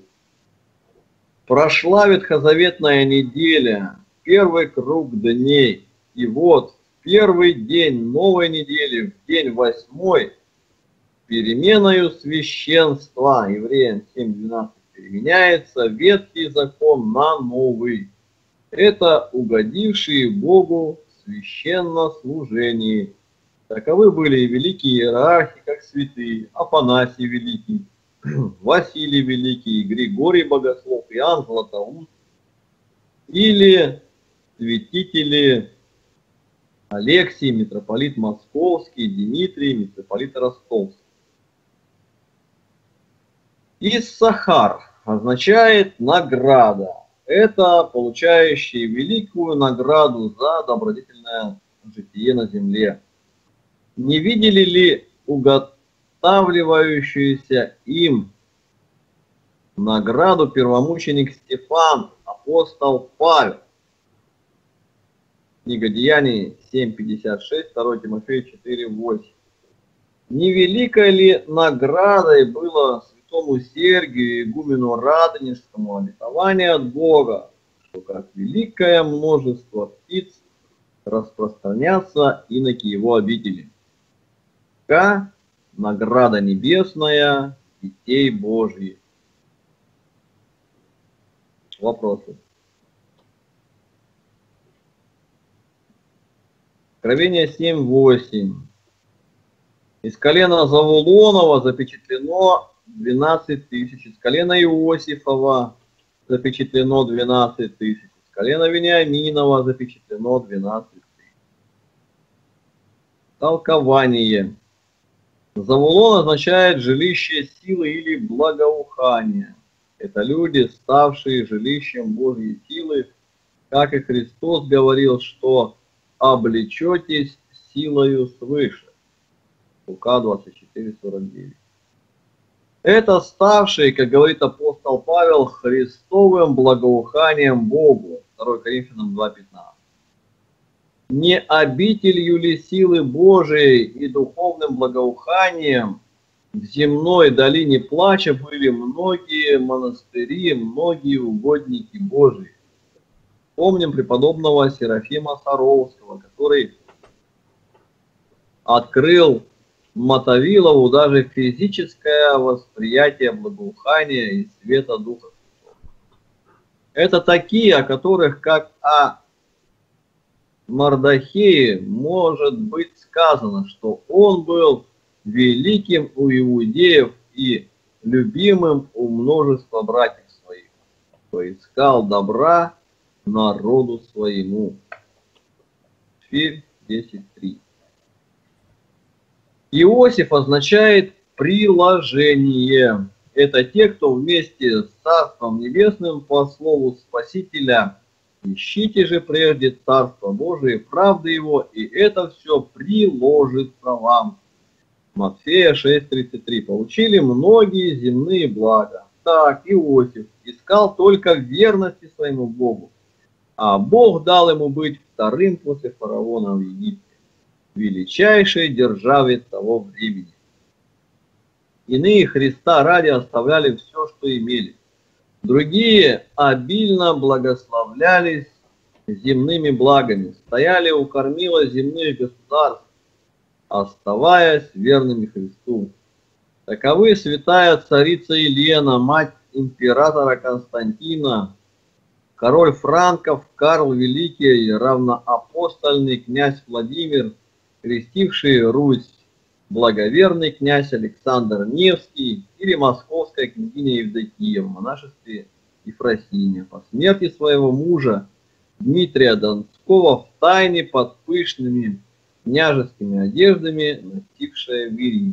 Прошла ветхозаветная неделя, первый круг дней, и вот в первый день новой недели, в день восьмой, переменою священства, Евреям семь двенадцать, переменяется ветхий закон на новый. Это угодившие Богу священнослужении. Таковы были и великие иерархи, как святые, Афанасий Великий, Василий Великий, Григорий Богослов, Иоанн Златоуст, или святители Алексий, митрополит Московский, Дмитрий, митрополит Ростовский. Иссахар означает награда. Это получающий великую награду за добродетельное житие на земле. Не видели ли уготавливающуюся им награду первомученик Стефан, апостол Павел? Книга Деяний семь пятьдесят шесть, второе Тимофея четыре восемь. Не великой ли наградой было святому Сергию, игумену Радонежскому, обетование от Бога, что как великое множество птиц распространяться иноки его обители. К – награда небесная детей Божьих. Вопросы? Откровение семь восемь. Из колена Завулонова запечатлено двенадцать тысяч, из колена Иосифова запечатлено двенадцать тысяч, из колена Вениаминова запечатлено двенадцать тысяч. Толкование. Завулон означает жилище силы или благоухания. Это люди, ставшие жилищем Божьей силы, как и Христос говорил, что облечетесь силою свыше. Лука двадцать четыре сорок девять. Это ставший, как говорит апостол Павел, Христовым благоуханием Богу. второе Коринфянам два пятнадцать. Не обителью ли силы Божией и духовным благоуханием в земной долине плача были многие монастыри, многие угодники Божии. Помним преподобного Серафима Саровского, который открыл Мотовилову даже физическое восприятие благоухания и света Духа Святого. Это такие, о которых, как о Мардохее, может быть сказано, что он был великим у иудеев и любимым у множества братьев своих, кто искал добра народу своему. Филь десять три. Иосиф означает приложение. Это те, кто вместе с Царством Небесным по слову Спасителя: ищите же прежде Царство Божие, правды Его, и это все приложится вам. Матфея шесть тридцать три. Получили многие земные блага. Так, Иосиф искал только верности своему Богу, а Бог дал ему быть вторым после фараона в Египте, величайшей державе того времени. Иные Христа ради оставляли все, что имели. Другие обильно благословлялись земными благами, стояли у кормила земных государств, оставаясь верными Христу. Таковы святая царица Елена, мать императора Константина, король франков Карл Великий, равноапостольный князь Владимир, крестивший Русь, благоверный князь Александр Невский или московская княгиня Евдокия в монашестве Ефросинья, по смерти своего мужа Дмитрия Донского в тайне под пышными княжескими одеждами, носившая в Ириде.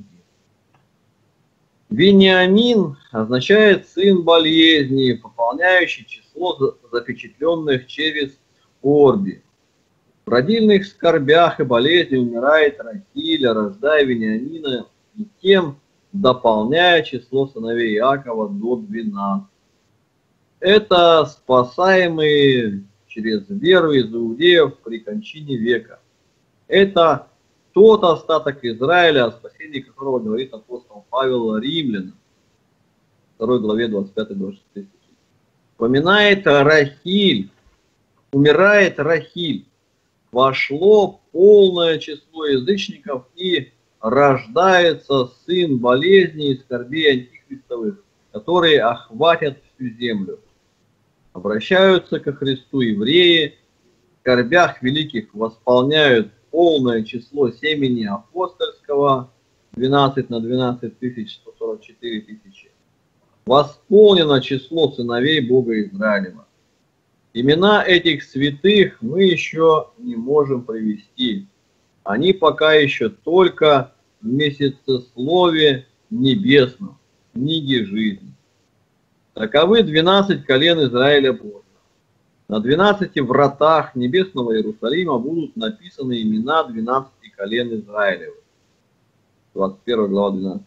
Вениамин означает сын болезни, пополняющий число запечатленных через скорби. В родильных скорбях и болезни умирает Рахиль, рождая Вениамина, и тем дополняя число сыновей Иакова до двенадцати. Это спасаемые через веру из иудеев при кончине века. Это тот остаток Израиля, о спасении которого говорит апостол Павел Римлянам, второй главе двадцать пятый двадцать шестой стихи. Упоминает Рахиль, умирает Рахиль. Вошло полное число язычников и рождается сын болезней и скорбей антихристовых, которые охватят всю землю. Обращаются ко Христу евреи, в скорбях великих восполняют полное число семени апостольского, двенадцать на двенадцать тысяч сто сорок четыре тысячи. Восполнено число сыновей Бога Израилева. Имена этих святых мы еще не можем привести. Они пока еще только в месяцеслове небесном, в книге жизни. Таковы двенадцать колен Израиля Божьего. На двенадцати вратах небесного Иерусалима будут написаны имена двенадцати колен Израилевых. двадцать первая глава, двенадцатый.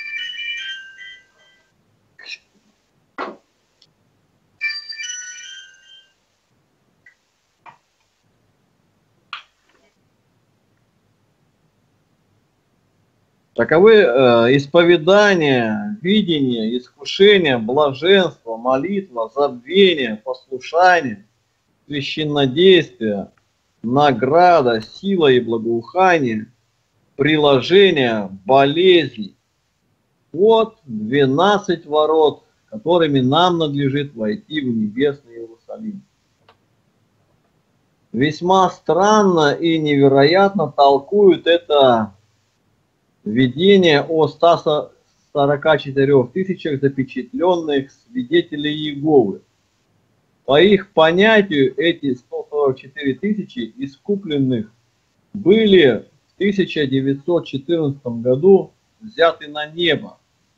Таковы э, исповедание, видение, искушение, блаженство, молитва, забвение, послушание, священнодействие, награда, сила и благоухание, приложение, болезни. Вот двенадцать ворот, которыми нам надлежит войти в небесный Иерусалим. Весьма странно и невероятно толкуют это видение о ста сорока четырёх тысячах запечатленных свидетелей Иеговы. По их понятию, эти сто сорок четыре тысячи искупленных были в тысяча девятьсот четырнадцатом году взяты на небо.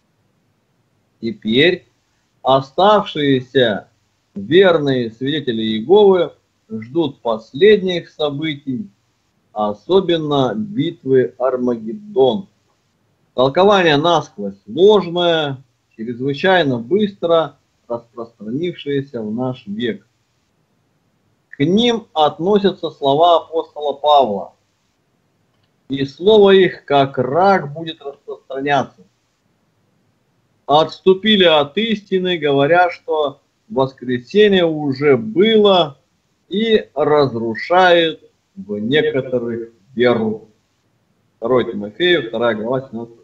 Теперь оставшиеся верные свидетели Иеговы ждут последних событий, особенно битвы Армагеддон. Толкование насквозь ложное, чрезвычайно быстро распространившееся в наш век. К ним относятся слова апостола Павла, и слово их, как рак, будет распространяться. Отступили от истины, говоря, что воскресение уже было и разрушает в некоторых веру. второе Тимофею, вторая глава, семнадцатый.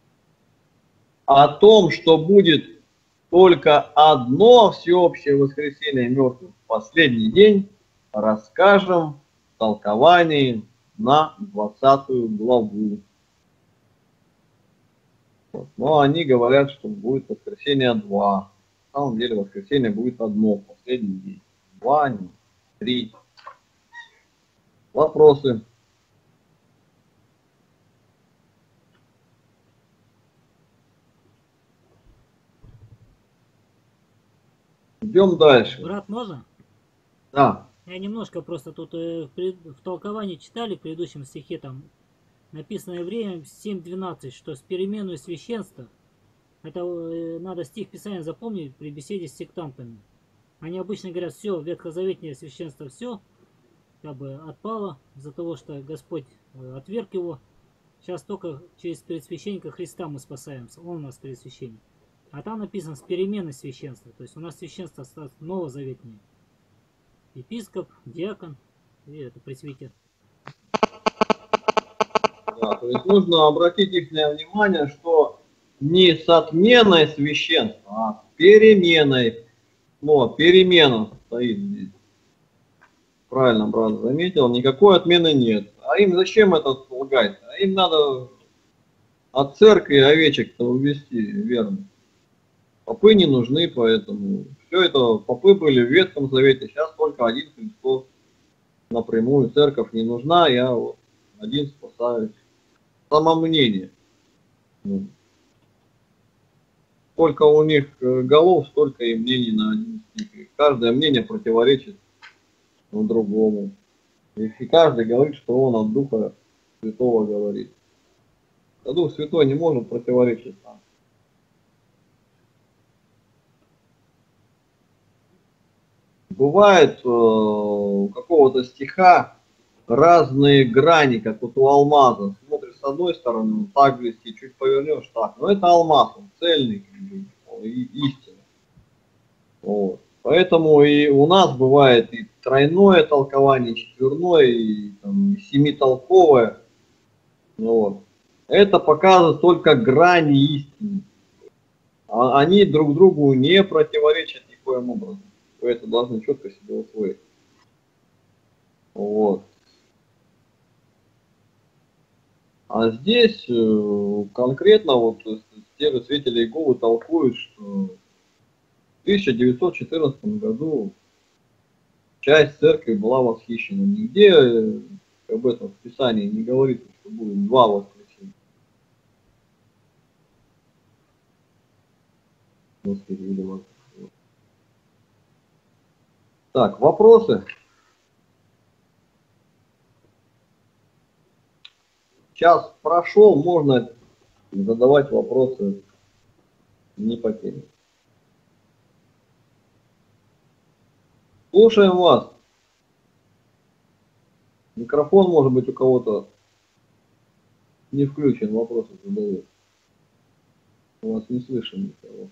О том, что будет только одно всеобщее воскресение мертвых в последний день, расскажем в толковании на двадцатую главу. Вот. Но они говорят, что будет воскресенье два. На самом деле воскресенье будет одно в последний день. Два, не три. Вопросы? Идем дальше. Брат, можно? Да. Я немножко просто тут э, в, пред... в толковании читали в предыдущем стихе, там написано время семь двенадцать, что с переменой священства, это э, надо стих Писания запомнить при беседе с сектантами. Они обычно говорят, все, ветхозаветное священство все, как бы отпало из-за того, что Господь э, отверг его. Сейчас только через предсвященника Христа мы спасаемся, Он у нас предсвященник. А там написано с переменой священства, то есть у нас священство осталось новозаветнее. Епископ, диакон и это пресвитер. Да, то есть нужно обратить их внимание, что не с отменой священства, а с переменой. Вот, перемена стоит здесь. Правильно брат заметил, никакой отмены нет. А им зачем это лгать? А им надо от церкви овечек-то увести, верно. Попы не нужны, поэтому все это, попы были в Ветхом Завете, сейчас только один Христос. Напрямую церковь не нужна, я вот один спасаюсь. Самомнение. Сколько у них голов, столько и мнений на один стих. Каждое мнение противоречит другому. И каждый говорит, что он от Духа Святого говорит. А Дух Святой не может противоречить нам. Бывает э, у какого-то стиха разные грани, как вот у алмаза. Смотришь с одной стороны, он так блестит, чуть повернешь так. Но это алмаз, он цельный, он истинный. Вот. Поэтому и у нас бывает и тройное толкование, и четверное, и, там, и семитолковое. Вот. Это показывает только грани истины. А они друг другу не противоречат никоим образом. Вы это должны четко себе усвоить. Вот. А здесь конкретно вот те же свидетели Иеговы толкуют, что в тысяча девятьсот четырнадцатом году часть церкви была восхищена. Нигде об этом в Писании не говорится, что будет два воскресенья. Господи, так, вопросы? Час прошел, можно задавать вопросы не по теме. Слушаем вас. Микрофон, может быть, у кого-то не включен, вопросы задают. У вас не слышим никого.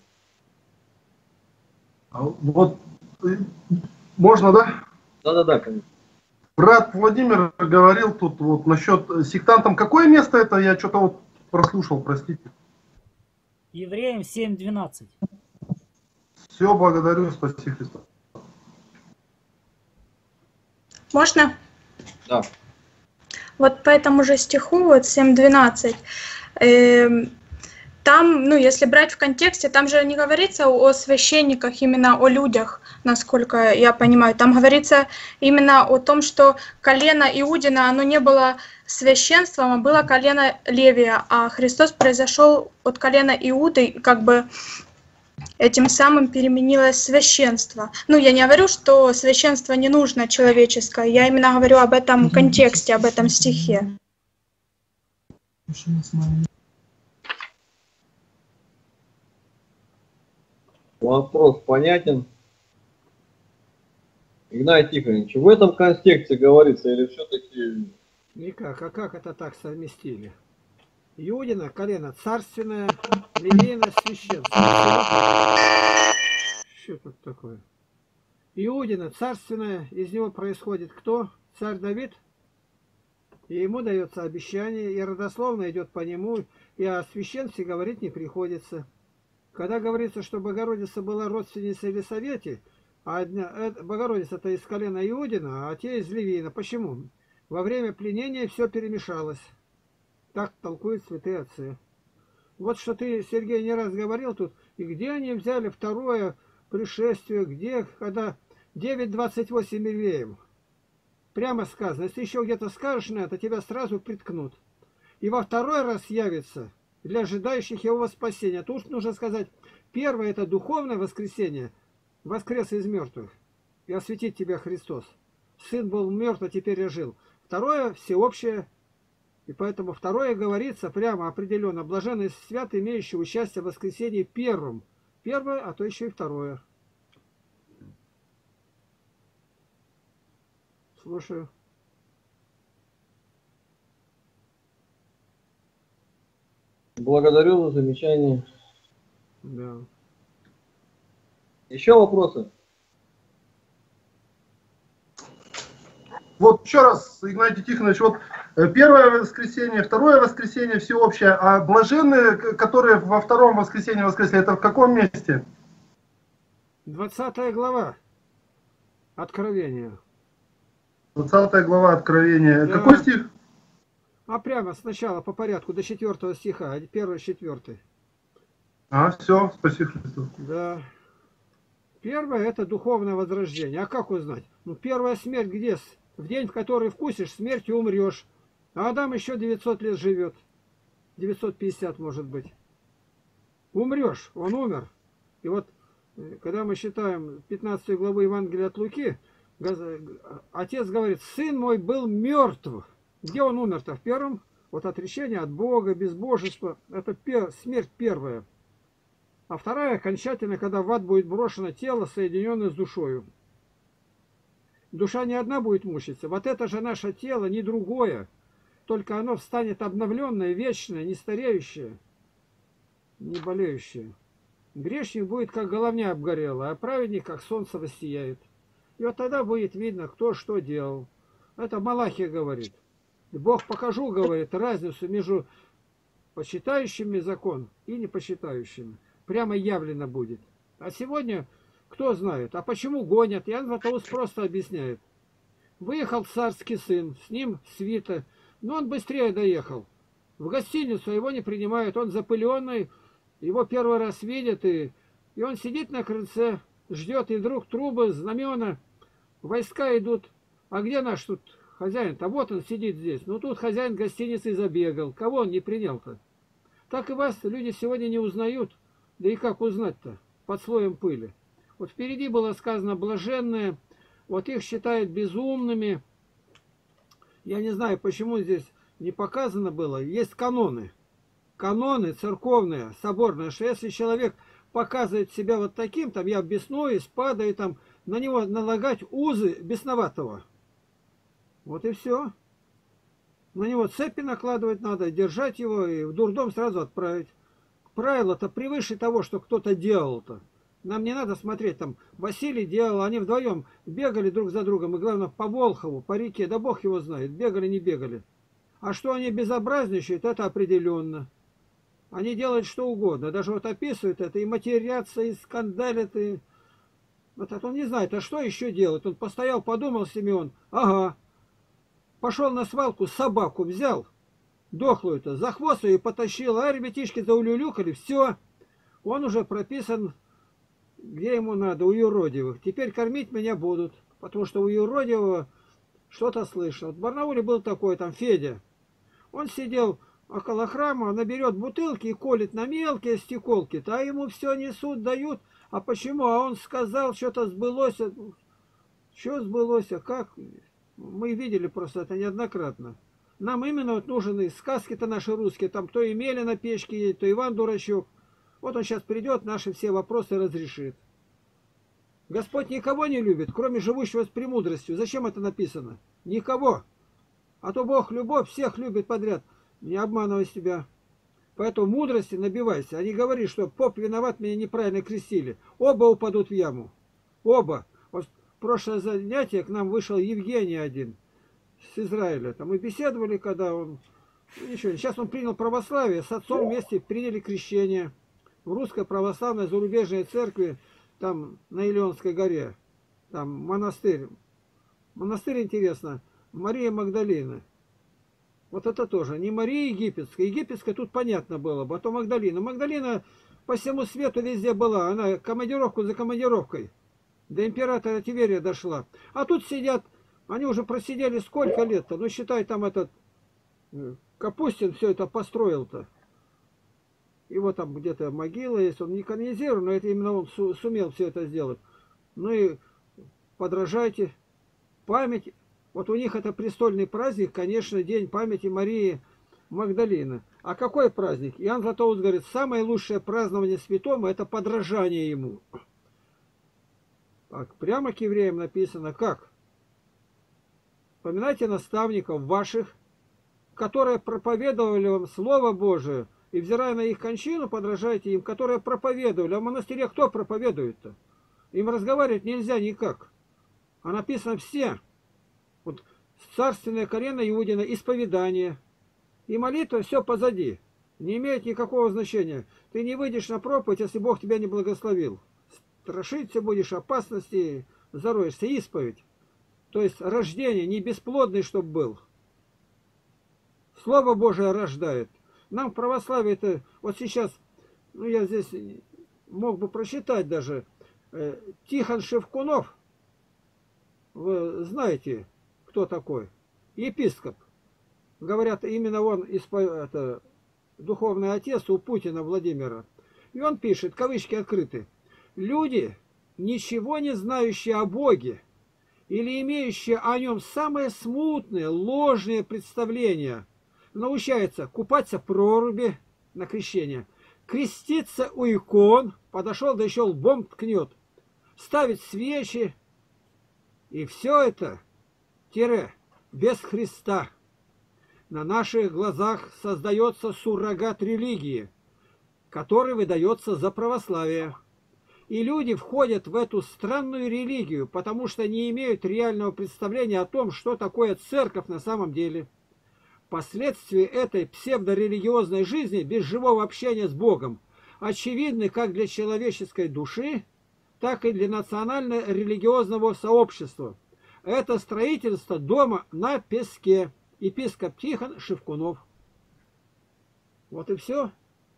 Вот, можно, да? Да-да-да, конечно. Брат Владимир говорил тут вот насчет сектантам. Какое место это? Я что-то вот прослушал, простите. Евреям семь двенадцать. Все, благодарю, спаси Христа. Можно? Да. Вот по этому же стиху, вот семь двенадцать, э, там, ну, если брать в контексте, там же не говорится о священниках, именно о людях, насколько я понимаю. Там говорится именно о том, что колено Иудина, оно не было священством, а было колено Левия, а Христос произошел от колена Иуды, как бы этим самым переменилось священство. Ну, я не говорю, что священство не нужно человеческое, я именно говорю об этом контексте, об этом стихе. Вопрос понятен. Игнатий Тихонович, в этом контексте говорится или все-таки... Никак. А как это так совместили? Иудина колено царственное, Левиина священство. Что тут такое? Иудина царственное, из него происходит кто? Царь Давид. И ему дается обещание, и родословно идет по нему, и о священстве говорить не приходится. Когда говорится, что Богородица была родственницей Елисавете, а Богородица-то из колена Иудина, а те из Левиина. Почему? Во время пленения все перемешалось. Так толкуют святые отцы. Вот что ты, Сергей, не раз говорил тут, и где они взяли второе пришествие, где, когда девять двадцать восемь Евреев. Прямо сказано, если еще где-то скажешь на это, тебя сразу приткнут. И во второй раз явится для ожидающих его спасения. Тут нужно сказать, первое это духовное воскресение, воскрес из мертвых, и осветит тебя Христос. Сын был мертв, а теперь я жил. Второе всеобщее. И поэтому второе говорится прямо определенно. Блаженный свят, имеющий участие в воскресении первым. Первое, а то еще и второе. Слушаю. Благодарю за замечание. Да. Еще вопросы? Вот еще раз, Игнатий Тихонович, вот первое воскресенье, второе воскресенье всеобщее, а блаженные, которые во втором воскресенье воскресли, это в каком месте? двадцатая глава Откровения. двадцатая глава Откровения. Да. Какой стих? А прямо сначала по порядку до четвертого стиха, первый, четвертый. А, все, спасибо Христу. Да. Первое это духовное возрождение. А как узнать? Ну, первая смерть где? В день, в который вкусишь, смертью умрешь. А Адам еще девятьсот лет живет. девятьсот пятьдесят, может быть. Умрешь, он умер. И вот, когда мы считаем пятнадцатую главу Евангелия от Луки, отец говорит, сын мой был мертв. Где он умер-то? В первом? Вот отречение от Бога, безбожества. Это пер, смерть первая. А вторая окончательно, когда в ад будет брошено тело, соединенное с душою. Душа не одна будет мучиться. Вот это же наше тело, не другое. Только оно встанет обновленное, вечное, не стареющее, не болеющее. Грешник будет, как головня обгорела, а праведник, как солнце воссияет. И вот тогда будет видно, кто что делал. Это Малахия говорит. Бог покажу, говорит, разницу между почитающими закон и непочитающими. Прямо явлено будет. А сегодня... Кто знает? А почему гонят? Иоанн Златоуст просто объясняет. Выехал царский сын, с ним свита, но он быстрее доехал. В гостиницу его не принимают, он запыленный, его первый раз видят, и, и он сидит на крыльце, ждет, и вдруг трубы, знамена, войска идут. А где наш тут хозяин-то? Вот он сидит здесь. Ну тут хозяин гостиницы забегал. Кого он не принял-то? Так и вас люди сегодня не узнают. Да и как узнать-то? Под слоем пыли. Вот впереди было сказано блаженные, вот их считают безумными. Я не знаю, почему здесь не показано было. Есть каноны. Каноны церковные, соборные, что если человек показывает себя вот таким, там я беснуюсь, падаю, там на него налагать узы бесноватого. Вот и все. На него цепи накладывать надо, держать его и в дурдом сразу отправить. Правило-то превыше того, что кто-то делал-то. Нам не надо смотреть, там Василий делал, они вдвоем бегали друг за другом, и главное по Волхову, по реке, да бог его знает, бегали, не бегали. А что они безобразничают, это определенно. Они делают что угодно, даже вот описывают это, и матерятся, и скандалят, и... Вот это он не знает, а что еще делать? Он постоял, подумал Симеон, ага, пошел на свалку, собаку взял, дохлую-то, за хвост ее потащил, а ребятишки заулюлюкали, все, он уже прописан, где ему надо, у юродивых. Теперь кормить меня будут, потому что у юродивого что-то слышно. Вот в Барнауле был такой, там, Федя, он сидел около храма, наберет бутылки и колет на мелкие стеколки-то, а ему все несут, дают. А почему? А он сказал, что-то сбылось. Что сбылось? А как? Мы видели просто это неоднократно. Нам именно вот нужны сказки-то наши русские. Там то Емеля на печке едет, то Иван Дурачок. Вот он сейчас придет, наши все вопросы разрешит. Господь никого не любит, кроме живущего с премудростью. Зачем это написано? Никого. А то Бог любовь всех любит подряд. Не обманывай себя. Поэтому мудрости набивайся. А не говори, что поп виноват, меня неправильно крестили. Оба упадут в яму. Оба. Вот в прошлое занятие к нам вышел Евгений один с Израиля. Там мы беседовали, когда он... Ничего, сейчас он принял православие. С отцом вместе приняли крещение в русской православной зарубежной церкви, там на Илионской горе. Там монастырь. Монастырь, интересно, Мария Магдалина. Вот это тоже. Не Мария Египетская. Египетская тут понятно было бы. А то Магдалина. Магдалина по всему свету везде была. Она командировку за командировкой. До императора Тиверия дошла. А тут сидят, они уже просидели сколько лет-то. Ну, считай, там этот Капустин все это построил-то. Его там где-то могила есть. Он не канонизирован, но это именно он су сумел все это сделать. Ну и подражайте. Память. Вот у них это престольный праздник, конечно, День памяти Марии Магдалины. А какой праздник? Иоанн Златоуст говорит, самое лучшее празднование святому – это подражание ему. Так, прямо к евреям написано, как? Вспоминайте наставников ваших, которые проповедовали вам Слово Божие, и, взирая на их кончину, подражайте им, которые проповедовали. А в монастыре кто проповедует-то? Им разговаривать нельзя никак. А написано все. Вот царственное колено Иудина, исповедание и молитва, все позади. Не имеет никакого значения. Ты не выйдешь на проповедь, если Бог тебя не благословил. Страшиться будешь, опасности зароешься. Исповедь. То есть рождение, не бесплодный, чтоб был. Слово Божие рождает. Нам в православии это, вот сейчас, ну я здесь мог бы прочитать даже, э, Тихон Шевкунов, вы знаете, кто такой? Епископ. Говорят, именно он это, духовный отец у Путина Владимира. И он пишет, кавычки открыты, люди, ничего не знающие о Боге или имеющие о нем самые смутные, ложные представления, научаются купаться в проруби на крещение, креститься у икон, подошел, да еще лбом ткнет, ставить свечи, и все это, тире, без Христа. На наших глазах создается суррогат религии, который выдается за православие. И люди входят в эту странную религию, потому что не имеют реального представления о том, что такое церковь на самом деле. Последствия этой псевдорелигиозной жизни без живого общения с Богом очевидны как для человеческой души, так и для национально-религиозного сообщества. Это строительство дома на песке. Епископ Тихон Шевкунов. Вот и все.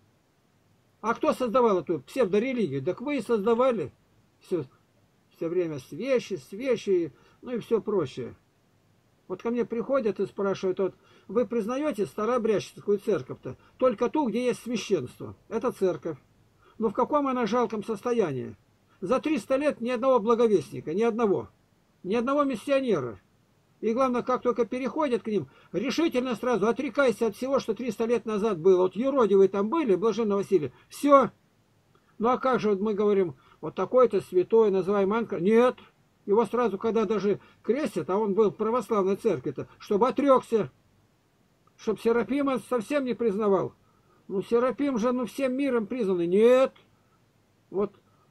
А кто создавал эту псевдорелигию? Так вы и создавали. Все, все время свечи, свечи, ну и все прочее. Вот ко мне приходят и спрашивают, вот, вы признаете старообрядческую церковь-то? Только ту, где есть священство. Это церковь. Но в каком она жалком состоянии? За триста лет ни одного благовестника, ни одного. Ни одного миссионера. И главное, как только переходят к ним, решительно сразу отрекайся от всего, что триста лет назад было. Вот юродивые там были, Блаженный Василий, все. Ну а как же вот мы говорим, вот такой-то святой, называем Анка? Нет. Его сразу, когда даже крестят, а он был в православной церкви-то, чтобы отрекся. Чтоб Серафима совсем не признавал. Ну Серафим же, ну всем миром признанный. Нет. Вот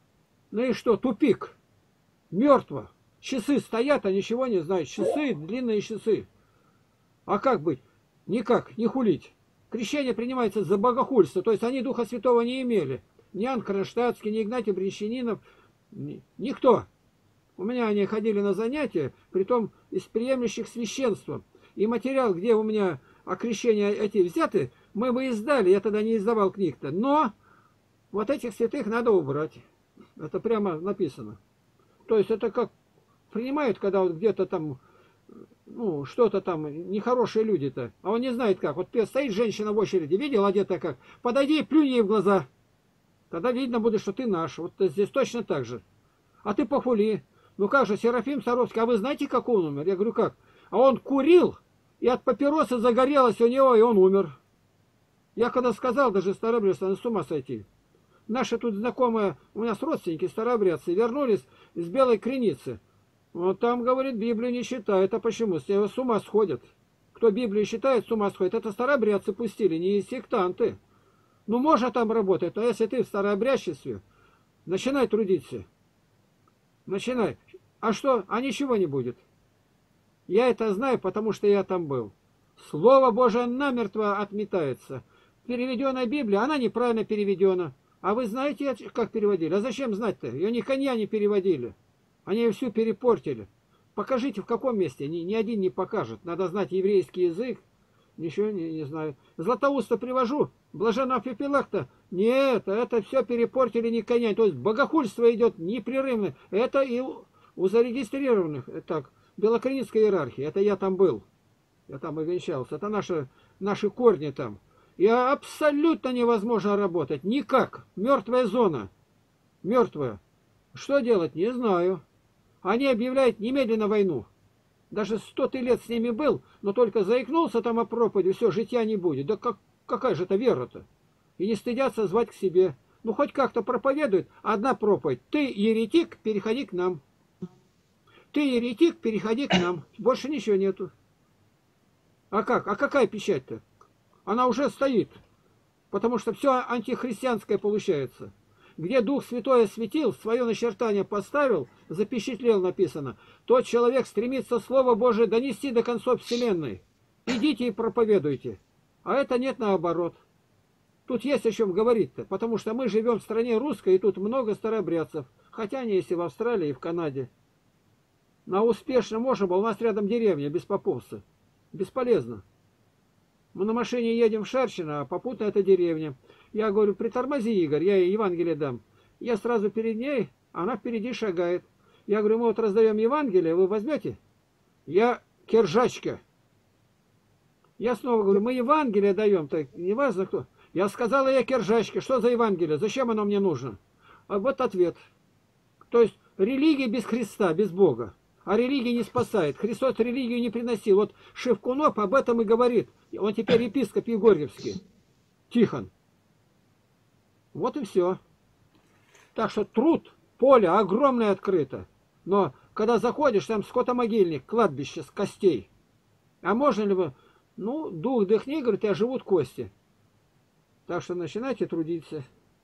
Ну и что, тупик. Мертво. Часы стоят, а ничего не знают. Часы, длинные часы. А как быть? Никак, не хулить. Крещение принимается за богохульство. То есть они Духа Святого не имели. Ни Иоанн Кронштадтский, ни Игнатий Брянщанинов. Ни, никто. У меня они ходили на занятия, притом из приемлющих священства. И материал, где у меня о крещении эти взяты, мы бы издали. Я тогда не издавал книг-то. Но вот этих святых надо убрать. Это прямо написано. То есть это как принимают, когда вот где-то там, ну, что-то там, нехорошие люди-то, а он не знает как. Вот стоит женщина в очереди, видел, одета как, подойди и плюнь ей в глаза. Тогда видно будет, что ты наш. Вот здесь точно так же. А ты похули. Ну как же, Серафим Саровский, а вы знаете, как он умер? Я говорю, как? А он курил, и от папиросы загорелось у него, и он умер. Я когда сказал, даже старообрядцы, надо с ума сойти. Наши тут знакомые, у нас родственники старообрядцы, вернулись из Белой Креницы. Вот там, говорит, Библию не читают. А почему? С ума сходят. Кто Библию читает, с ума сходит. Это старообрядцы пустили, не сектанты. Ну, можно там работать, но если ты в старообрядчестве, начинай трудиться. Начинай. А что? А ничего не будет. Я это знаю, потому что я там был. Слово Божие намертво отметается. Переведенная Библия, она неправильно переведена. А вы знаете, как переводили? А зачем знать-то? Ее ни коня не переводили. Они ее всю перепортили. Покажите, в каком месте. Ни, ни один не покажет. Надо знать еврейский язык. Ничего не, не знаю. Златоуста привожу. Блаженного Феофилакта. Нет, это все перепортили не коня. То есть богохульство идет непрерывно. Это и у, у зарегистрированных. Так, белокреницкая иерархия. Это я там был. Я там и венчался. Это наши, наши корни там. И абсолютно невозможно работать. Никак. Мертвая зона. Мертвая. Что делать? Не знаю. Они объявляют немедленно войну. Даже сто ты лет с ними был, но только заикнулся там о проповеди, все, житья не будет. Да как, какая же это вера-то? И не стыдятся звать к себе. Ну, хоть как-то проповедуют. Одна проповедь. Ты, еретик, переходи к нам. Ты, еретик, переходи к нам. Больше ничего нету. А как? А какая печать-то? Она уже стоит. Потому что все антихристианское получается. Где Дух Святой осветил, свое начертание поставил, запечатлел, написано, тот человек стремится Слово Божие донести до концов вселенной. Идите и проповедуйте. А это нет наоборот. Тут есть о чем говорить-то, потому что мы живем в стране русской, и тут много старообрядцев. Хотя они есть и в Австралии, и в Канаде. На успешно можно было, у нас рядом деревня, без поповца. Бесполезно. Мы на машине едем в Шарщино, а попутно это деревня. Я говорю, притормози, Игорь, я ей Евангелие дам. Я сразу перед ней, она впереди шагает. Я говорю, мы вот раздаем Евангелие, вы возьмете? Я киржачка. Я снова говорю, мы Евангелие даем, так не важно кто. Я сказала, я киржачка, что за Евангелие, зачем оно мне нужно? А вот ответ. То есть религия без Христа, без Бога. А религия не спасает. Христос религию не приносил. Вот Шевкунов об этом и говорит. Он теперь епископ Егорьевский. Тихон. Вот и все. Так что труд, поле огромное открыто. Но когда заходишь, там скотомогильник, кладбище с костей. А можно ли вы... Ну, дух дыхни, говорит, а живут кости. Так что начинайте трудиться.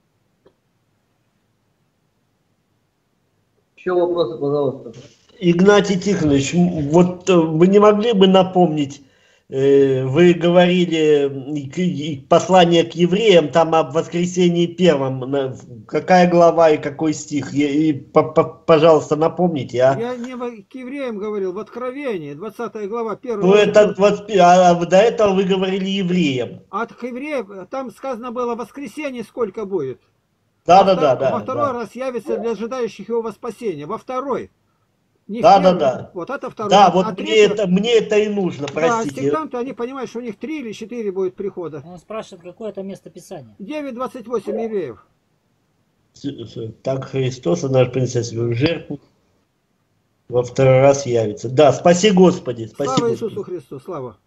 Еще вопросы, пожалуйста. Игнатий Тихонович, вот вы не могли бы напомнить, вы говорили послание к евреям, там об воскресении первом, какая глава и какой стих, и, пожалуйста, напомните. А? Я не к евреям говорил, в Откровении, двадцатая глава, первая. Ну, это, а до этого вы говорили евреям. А к евреям, там сказано было, воскресенье сколько будет. Да, во да, да, да. Во второй да. раз явится для ожидающих его спасения. Во второй. Не да, первый, да, да. Вот это второй. Да, а вот третий... мне, это, мне это и нужно, простите. Да, сектанты, они понимают, что у них три или четыре будет прихода. Он спрашивает, какое это место Писания. девять двадцать восемь евреев. Так Христос, наш принес в жертву, во второй раз явится. Да, спаси Господи. Спаси слава Господи. Иисусу Христу, слава.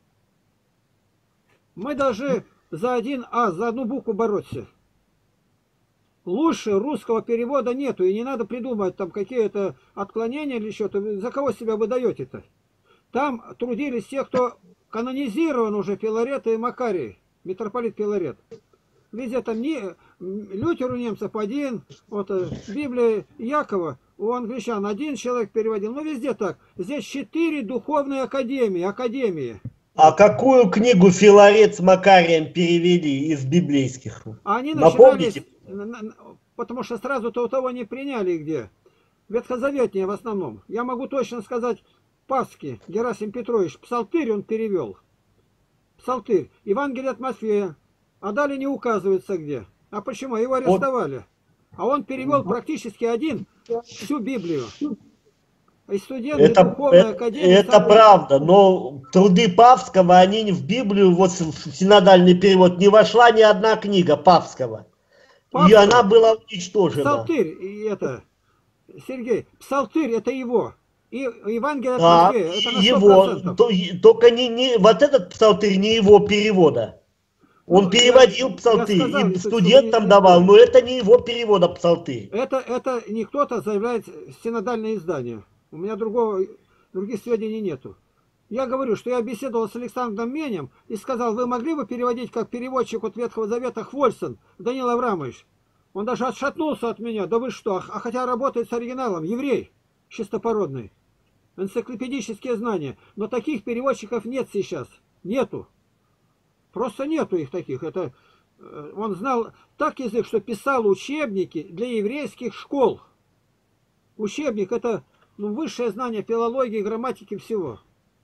Мы должны за один А, за одну букву бороться. Лучше русского перевода нету, и не надо придумывать там какие-то отклонения или что-то. За кого себя вы даете-то? Там трудились те, кто канонизирован уже, Филарет и Макарий, митрополит Филарет. Везде там не, Лютер у немцев один, вот э, Библия Якова у англичан один человек переводил. Ну везде так. Здесь четыре духовные академии. академии. А какую книгу Филарет с Макарием перевели из библейских? Они Напомните. начинались, потому что сразу-то у того не приняли где. Ветхозаветнее в основном. Я могу точно сказать, Пасхи, Герасим Петрович, Псалтырь он перевел. Псалтырь. Евангелие от Матфея. А далее не указывается где. А почему? Его арестовали. А он перевел практически один всю Библию. И студенты это, духовной это, академии... Это самые... правда, но труды Павского, они в Библию, вот в синодальный перевод, не вошла ни одна книга Павского. Павского? И она была уничтожена. Псалтырь, и это, Сергей, Псалтырь это его. И Евангелие от да, Матфея, это на сто процентов. его, только не, не, вот этот Псалтырь не его перевода. Он ну, переводил я, Псалтырь, я сказал, и студентам не давал, но это не его перевода Псалтырь. Это, это не кто-то заявляет синодальное издание. У меня другого, других сведений нету. Я говорю, что я беседовал с Александром Менем и сказал, вы могли бы переводить как переводчик от Ветхого Завета Хвольсон, Данил Аврамович? Он даже отшатнулся от меня. Да вы что? А хотя работает с оригиналом, еврей, чистопородный. Энциклопедические знания. Но таких переводчиков нет сейчас. Нету. Просто нету их таких. Это, он знал так язык, что писал учебники для еврейских школ. Учебник это ну, высшее знание филологии, грамматики, всего.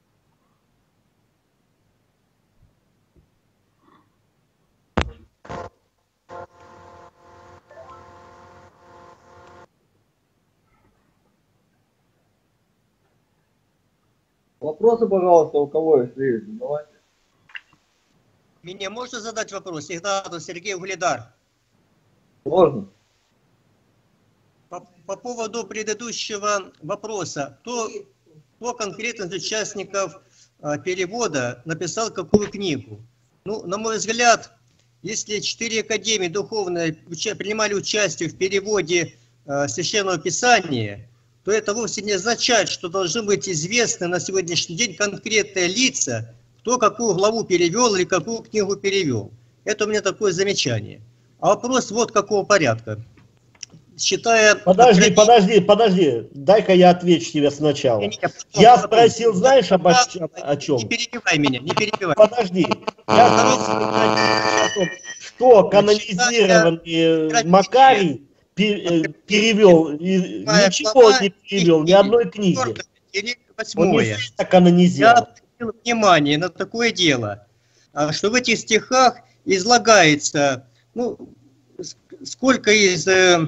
Вопросы, пожалуйста, у кого если есть, давайте. Мне можно задать вопрос? Игнатов Сергей Угледар. Можно. По, по поводу предыдущего вопроса. Кто, кто конкретно из участников а, перевода написал какую книгу? Ну, на мой взгляд, если четыре академии духовные уча, принимали участие в переводе а, Священного Писания, то это вовсе не означает, что должны быть известны на сегодняшний день конкретные лица, кто какую главу перевел или какую книгу перевел. Это у меня такое замечание. А вопрос вот какого порядка. Считая... Подожди, подожди, подожди. Дай-ка я отвечу тебе сначала. Не, не, потом, я потом, спросил, потом, знаешь, об, о, о чем? Не перебивай меня, не перебивай. Подожди. Я спросил, что канонизированный Макарий перевел. Ничего не перевел, ни одной книги. Он не канонизировал. Я обратил внимание на такое дело, что в этих стихах излагается, ну, сколько из...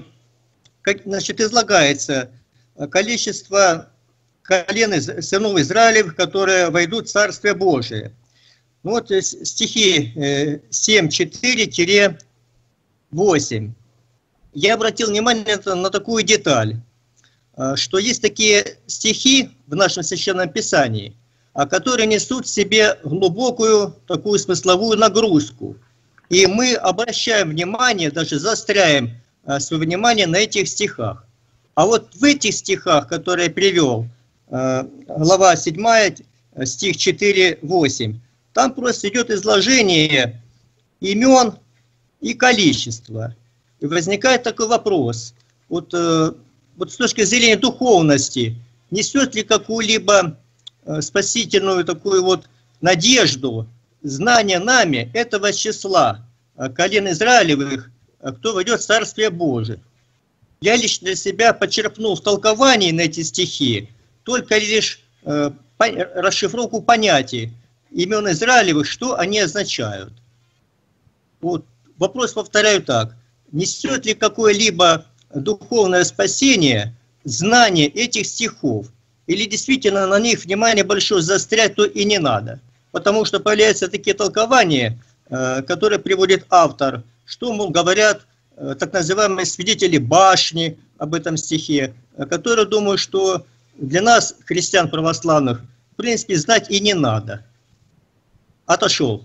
Значит, излагается количество колен сынов Израилевых, которые войдут в Царствие Божие. Ну, вот стихи семь четыре восемь. Я обратил внимание на такую деталь, что есть такие стихи в нашем Священном Писании, которые несут в себе глубокую такую смысловую нагрузку. И мы обращаем внимание, даже заостряем свое внимание на этих стихах. А вот в этих стихах, которые я привел, глава седьмая, стих четыре восемь, там просто идет изложение имен и количества. И возникает такой вопрос, вот, вот с точки зрения духовности, несет ли какую-либо спасительную такую вот надежду, знание нами этого числа колен Израилевых, кто войдет в Царствие Божие. Я лично для себя почерпнул в толковании на эти стихи только лишь э, по, расшифровку понятий имен Израилевых, что они означают. Вот. Вопрос повторяю так. Несет ли какое-либо духовное спасение знание этих стихов? Или действительно на них внимание большое заострять то и не надо? Потому что появляются такие толкования, э, которые приводит автор, что, мол, говорят э, так называемые свидетели башни об этом стихе, э, которые думают, что для нас, христиан православных, в принципе, знать и не надо. Отошел.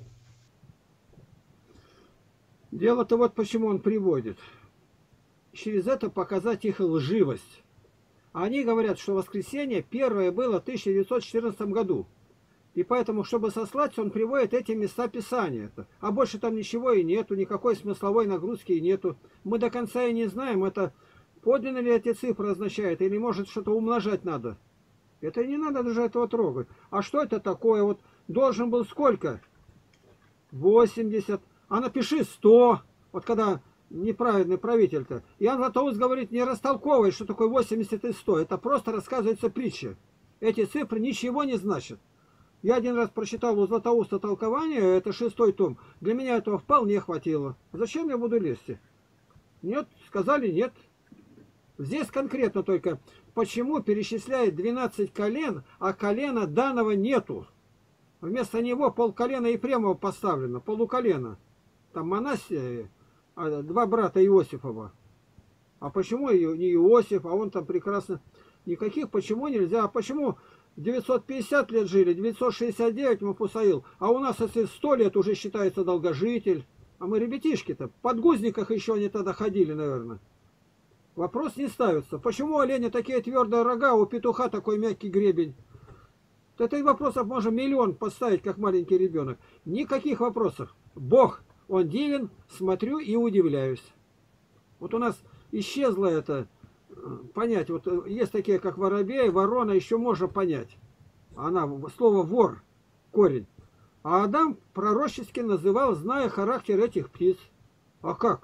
Дело-то вот почему он приводит. Через это показать их лживость. Они говорят, что воскресенье первое было в тысяча девятьсот четырнадцатом году. И поэтому, чтобы сослаться, он приводит эти места Писания. А больше там ничего и нету, никакой смысловой нагрузки и нету. Мы до конца и не знаем, это подлинно ли эти цифры означают, или может что-то умножать надо. Это не надо даже этого трогать. А что это такое? Вот должен был сколько? восемьдесят. А напиши сто. Вот когда неправильный правитель-то. Иоанн Златоуст говорит, не растолковывай, что такое восемьдесят и сто. Это просто рассказывается притча. Эти цифры ничего не значат. Я один раз прочитал у Златоуста толкование, это шестой том. Для меня этого вполне хватило. Зачем я буду лезть? Нет, сказали нет. Здесь конкретно только, почему перечисляет двенадцать колен, а колена данного нету. Вместо него полколена Ефремова поставлено, полуколена. Там Манасия, два брата Иосифова. А почему не Иосиф, а он там прекрасно... Никаких почему нельзя. А почему девятьсот пятьдесят лет жили, девятьсот шестьдесят девять Мафусаил, а у нас, если сто лет уже считается долгожитель. А мы ребятишки-то, в подгузниках еще они тогда ходили, наверное. Вопрос не ставится. Почему у оленя такие твердые рога, а у петуха такой мягкий гребень? Это вопросов можно миллион поставить, как маленький ребенок. Никаких вопросов. Бог, Он дивен, смотрю и удивляюсь. Вот у нас исчезло это понять. Вот есть такие, как воробей, ворона, еще можно понять. Она, слово вор, корень. А Адам пророчески называл, зная характер этих птиц. А как?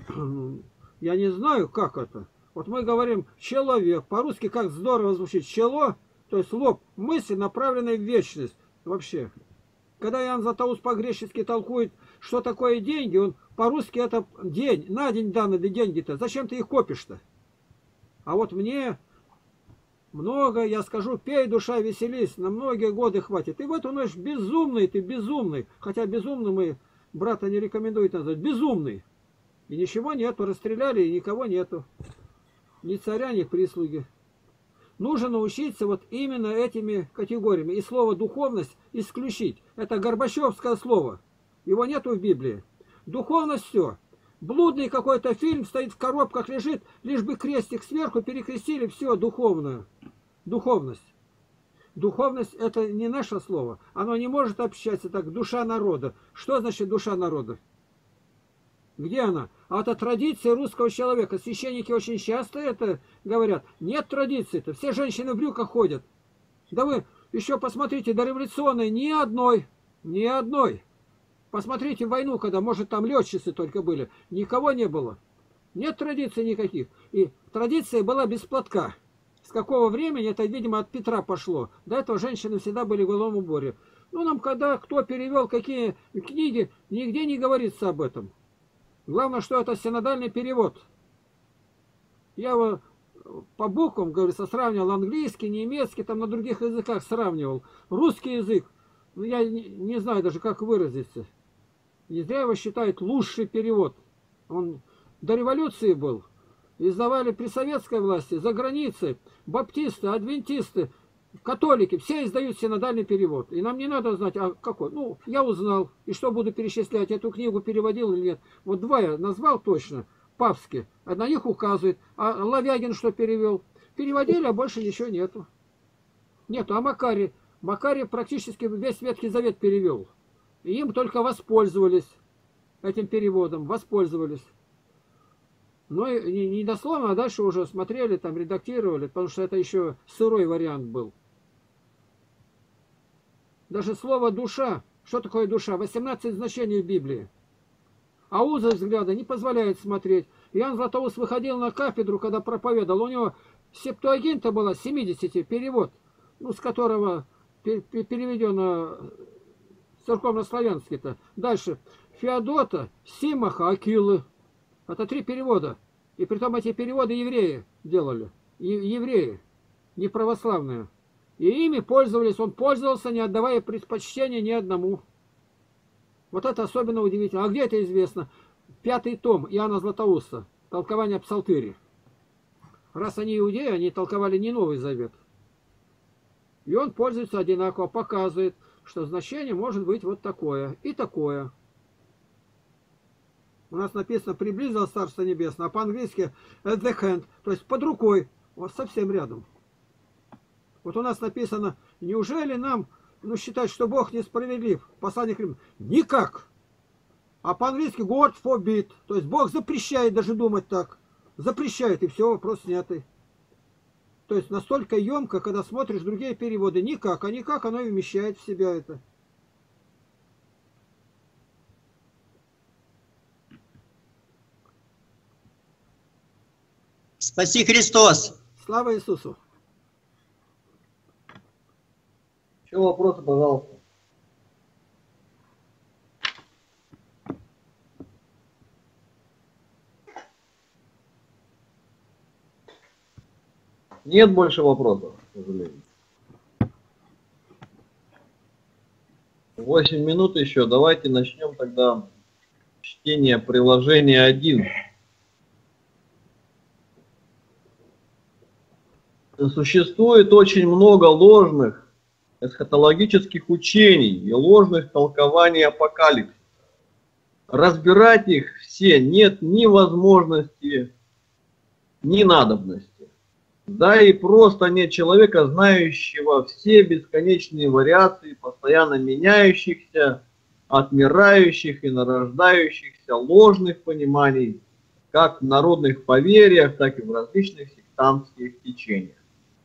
Я не знаю, как это. Вот мы говорим человек. По-русски как здорово звучит. Чело, то есть лоб, мысль, направленная в вечность. Вообще. Когда Иоанн Златоуст по-гречески толкует, что такое деньги, он по-русски это день, на день данные деньги-то. Зачем ты их копишь-то? А вот мне много, я скажу, пей, душа, веселись, на многие годы хватит. И в эту ночь безумный ты, безумный. Хотя безумным мы брата не рекомендует назвать. Безумный. И ничего нету, расстреляли, и никого нету. Ни царя, ни прислуги. Нужно научиться вот именно этими категориями. И слово «духовность» исключить. Это горбачевское слово. Его нету в Библии. Духовность все. Блудный какой-то фильм стоит в коробках, лежит, лишь бы крестик сверху перекрестили, все, духовное. Духовность. Духовность это не наше слово. Оно не может общаться так. Душа народа. Что значит душа народа? Где она? А это традиция русского человека. Священники очень часто это говорят. Нет традиции-то. Все женщины в брюках ходят. Да вы еще посмотрите, дореволюционной ни одной, ни одной. Посмотрите войну, когда, может, там летчицы только были. Никого не было. Нет традиций никаких. И традиция была без платка. С какого времени? Это, видимо, от Петра пошло. До этого женщины всегда были в головном уборе. Ну, нам когда кто перевел какие книги, нигде не говорится об этом. Главное, что это синодальный перевод. Я его по буквам, говорится, сравнивал английский, немецкий, там на других языках сравнивал. Русский язык, ну, я не, не знаю даже, как выразиться. Не зря его считают лучший перевод. Он до революции был. Издавали при советской власти, за границей, баптисты, адвентисты, католики, все издают синодальный перевод. И нам не надо знать, а какой. Ну, я узнал. И что буду перечислять, эту книгу переводил или нет. Вот два я назвал точно, папские. А на них указывает. А Лавягин что перевел? Переводили, а больше ничего нету. Нету. А Макарий? Макарий практически весь Ветхий Завет перевел. И им только воспользовались этим переводом. Воспользовались. Но не, не дословно, а дальше уже смотрели, там редактировали, потому что это еще сырой вариант был. Даже слово «душа». Что такое душа? восемнадцать значений в Библии. А узы взгляда не позволяет смотреть. Иоанн Златоуст выходил на кафедру, когда проповедовал. У него септуагинта была семьдесят перевод, ну, с которого переведено церковно-славянский-то. Дальше. Феодота, Симаха, Акилы. Это три перевода. И притом эти переводы евреи делали. Евреи, не православные. И ими пользовались. Он пользовался, не отдавая предпочтения ни одному. Вот это особенно удивительно. А где это известно? Пятый том Иоанна Златоуста. Толкование Псалтыри. Раз они иудеи, они толковали не Новый Завет. И он пользуется одинаково, показывает, что значение может быть вот такое и такое. У нас написано «приблизилось Царство Небесное», а по-английски «at the hand», то есть под рукой, вот совсем рядом. Вот у нас написано «неужели нам ну, считать, что Бог несправедлив? Послание к Римлянам. Никак. А по-английски God forbid. То есть Бог запрещает даже думать так. Запрещает, и все, вопрос снятый. То есть настолько емко, когда смотришь другие переводы. Никак, а никак оно и вмещает в себя это. Спаси Христос! Слава Иисусу! Еще вопросы, пожалуйста. Нет больше вопросов, к сожалению. Восемь минут еще. Давайте начнем тогда чтение приложения один. Существует очень много ложных эсхатологических учений и ложных толкований апокалипсиса. Разбирать их все нет ни возможности, ни надобности. Да и просто нет человека, знающего все бесконечные вариации, постоянно меняющихся, отмирающих и нарождающихся ложных пониманий, как в народных поверьях, так и в различных сектантских течениях.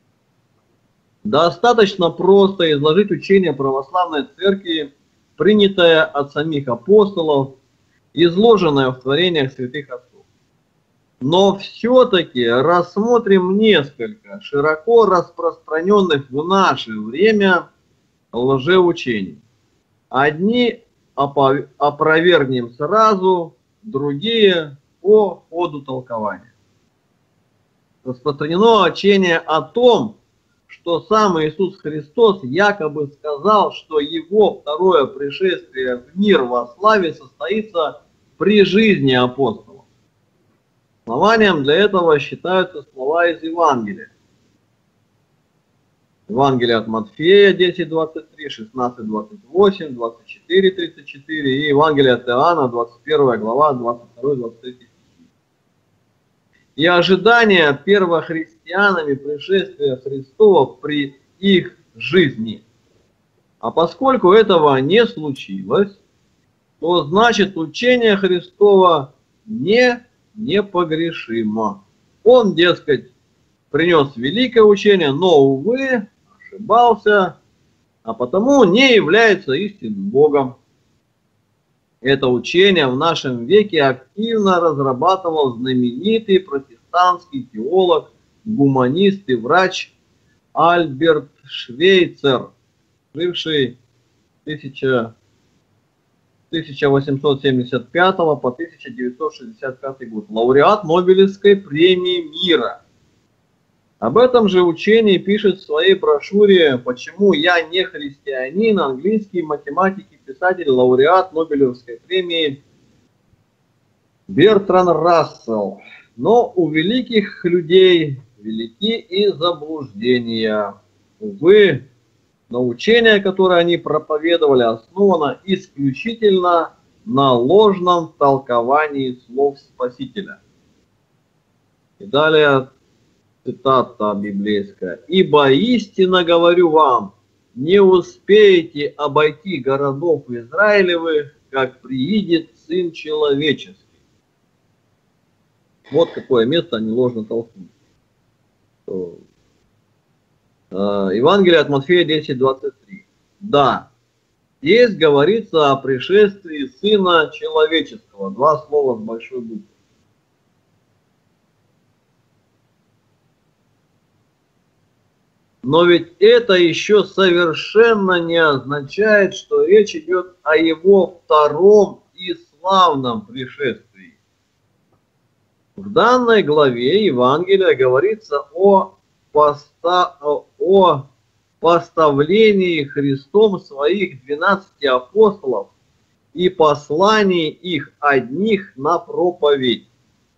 Достаточно просто изложить учение православной церкви, принятое от самих апостолов, изложенное в творениях святых отцов. Но все-таки рассмотрим несколько широко распространенных в наше время лжеучений. Одни опровергнем сразу, другие по ходу толкования. Распространено учение о том, что сам Иисус Христос якобы сказал, что его второе пришествие в мир во славе состоится при жизни апостолов. Основанием для этого считаются слова из Евангелия. Евангелие от Матфея десять двадцать три, шестнадцать двадцать восемь, двадцать четыре тридцать четыре и Евангелие от Иоанна двадцать первая глава двадцать второй двадцать третий стихи. И ожидание первохристианами пришествия Христова при их жизни. А поскольку этого не случилось, то значит учение Христова не непогрешимо. Он, дескать, принес великое учение, но, увы, ошибался, а потому не является истинным Богом. Это учение в нашем веке активно разрабатывал знаменитый протестантский теолог, гуманист и врач Альберт Швейцер, живший в тысяча восемьсот семьдесят пятого по тысяча девятьсот шестьдесят пятый год, лауреат Нобелевской премии мира. Об этом же учении пишет в своей брошюре «Почему я не христианин» английский математик и писатель, лауреат Нобелевской премии Бертран Рассел. Но у великих людей велики и заблуждения. Увы, но учение, которое они проповедовали, основано исключительно на ложном толковании слов Спасителя. И далее цитата библейская. «Ибо истинно говорю вам, не успеете обойти городов Израилевых, как приидет Сын Человеческий». Вот какое место они ложно толкуют. Евангелие от Матфея десять двадцать три. Да, здесь говорится о пришествии Сына Человеческого. Два слова с большой буквы. Но ведь это еще совершенно не означает, что речь идет о его втором и славном пришествии. В данной главе Евангелия говорится о Поста, о поставлении Христом своих двенадцати апостолов и послании их одних на проповедь.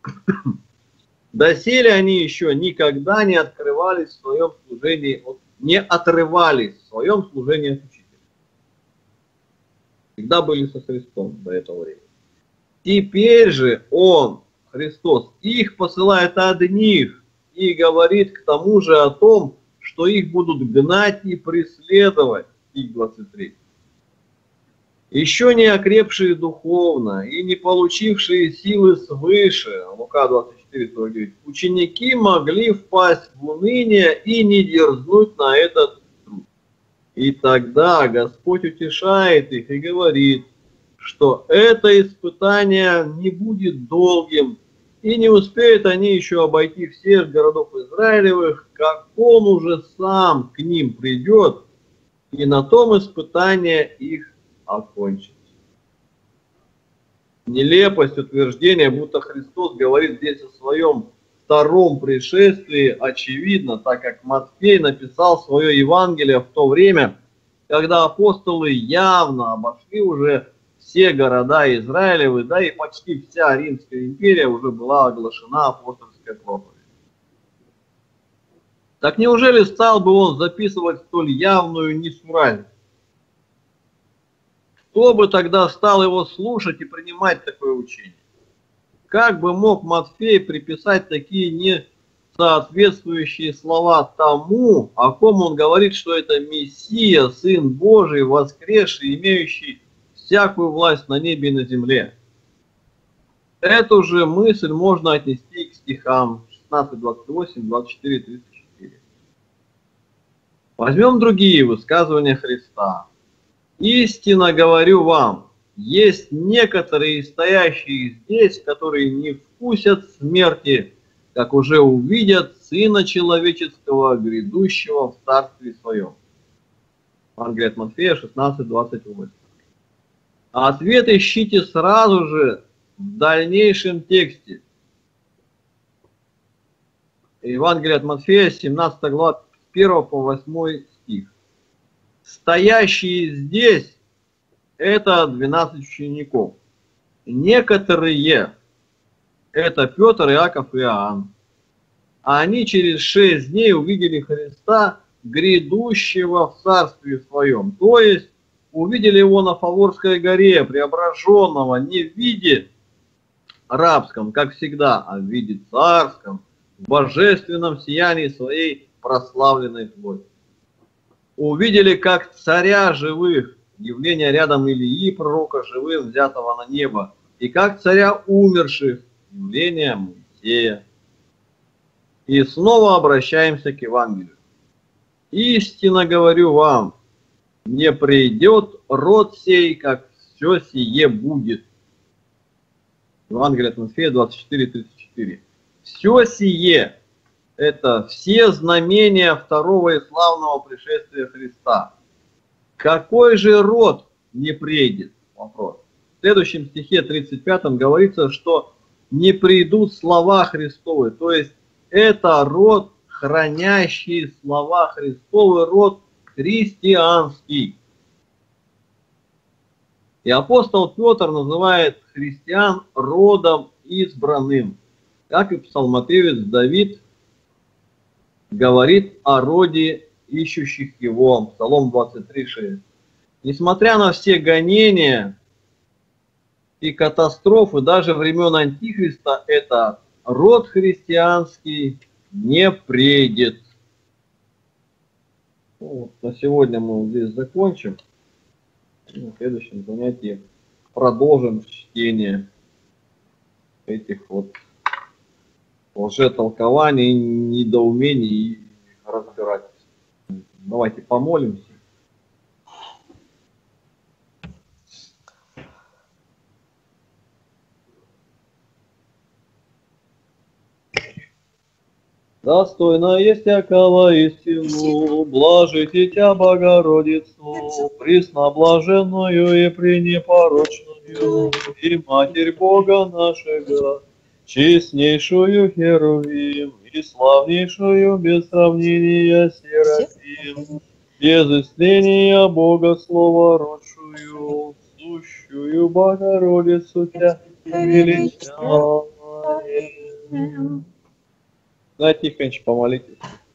Доселе они еще никогда не открывались в своем служении, не отрывались в своем служении от Учителя. Всегда были со Христом до этого времени. Теперь же Он, Христос, их посылает одних, и говорит к тому же о том, что их будут гнать и преследовать, стих двадцать три. Еще не окрепшие духовно и не получившие силы свыше, Лука двадцать четыре сорок девять, ученики могли впасть в уныние и не дерзнуть на этот труд. И тогда Господь утешает их и говорит, что это испытание не будет долгим, и не успеют они еще обойти всех городов Израилевых, как Он уже сам к ним придет, и на том испытание их окончится. Нелепость утверждения, будто Христос говорит здесь о своем втором пришествии, очевидно, так как Матфей написал свое Евангелие в то время, когда апостолы явно обошли уже все города Израилевы, да и почти вся Римская империя уже была оглашена апостольской проповедью. Так неужели стал бы он записывать столь явную несуразность? Кто бы тогда стал его слушать и принимать такое учение? Как бы мог Матфей приписать такие несоответствующие слова тому, о ком он говорит, что это Мессия, Сын Божий, воскресший, имеющий всякую власть на небе и на земле? Эту же мысль можно отнести к стихам шестнадцать, двадцать восемь, двадцать четыре, тридцать четыре. Возьмем другие высказывания Христа. «Истинно говорю вам, есть некоторые стоящие здесь, которые не вкусят смерти, как уже увидят Сына Человеческого, грядущего в Царстве Своем». Евангелие от Матфея шестнадцать, двадцать восемь. А ответ ищите сразу же в дальнейшем тексте. Евангелие от Матфея, семнадцатая глава, с первого по восьмой стих. Стоящие здесь – это двенадцать учеников. Некоторые – это Петр, Иаков и Иоанн. А они через шесть дней увидели Христа, грядущего в Царстве Своем. То есть увидели его на Фаворской горе, преображенного не в виде рабском, как всегда, а в виде царском, в божественном сиянии своей прославленной плоти. Увидели как царя живых, явление рядом Илии, пророка, живым, взятого на небо, и как царя умерших, явление Моисея. И снова обращаемся к Евангелию. «Истинно говорю вам, не придет род сей, как все сие будет». Евангелие от Матфея двадцать четыре, тридцать четыре. Все сие – это все знамения второго и славного пришествия Христа. Какой же род не придет? Вопрос. В следующем стихе тридцать пятом говорится, что не придут слова Христовы. То есть это род, хранящий слова Христовы, род христианский. И апостол Петр называет христиан родом избранным, как и псалмопевец Давид говорит о роде ищущих его, Псалом двадцать три, шесть. Несмотря на все гонения и катастрофы, даже времен Антихриста, это род христианский не придет. Вот, на сегодня мы вот здесь закончим. На следующем занятии продолжим чтение этих вот лжетолкований, недоумений и разбирательств. Давайте помолимся. Достойно есть всякого истину, блажите Тя, Богородицу, пресноблаженную и пренепорочную, и Матерь Бога нашего, честнейшую Херувим, и славнейшую без сравнения Серафим, без истления Бога Слова родшую, сущую Богородицу Тя величаем. Да, Тихонечко, помолитесь.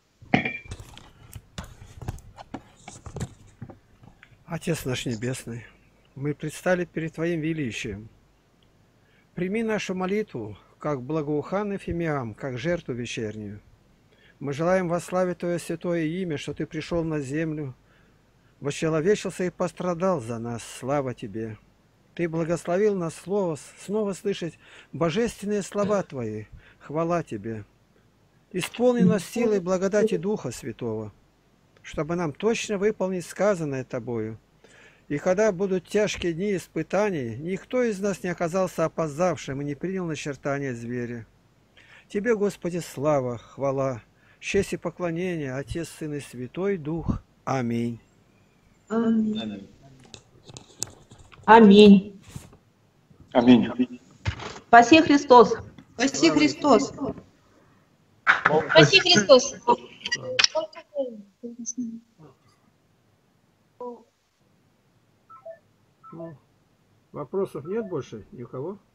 Отец наш Небесный, мы предстали перед Твоим величием. Прими нашу молитву, как благоуханный фимиам, как жертву вечернюю. Мы желаем восславить Твое святое имя, что Ты пришел на землю, Вощеловечился и пострадал за нас. Слава Тебе! Ты благословил нас слово, снова слышать божественные слова Твои. Хвала Тебе! Исполни нас силой благодати Духа Святого, чтобы нам точно выполнить сказанное Тобою. И когда будут тяжкие дни испытаний, никто из нас не оказался опоздавшим и не принял начертания зверя. Тебе, Господи, слава, хвала, честь и поклонение, Отец, Сын и Святой Дух. Аминь. Аминь. Аминь. Аминь. Спаси Христос. Спаси Христос. Спаси Христос. Ну, вопросов нет больше ни у кого?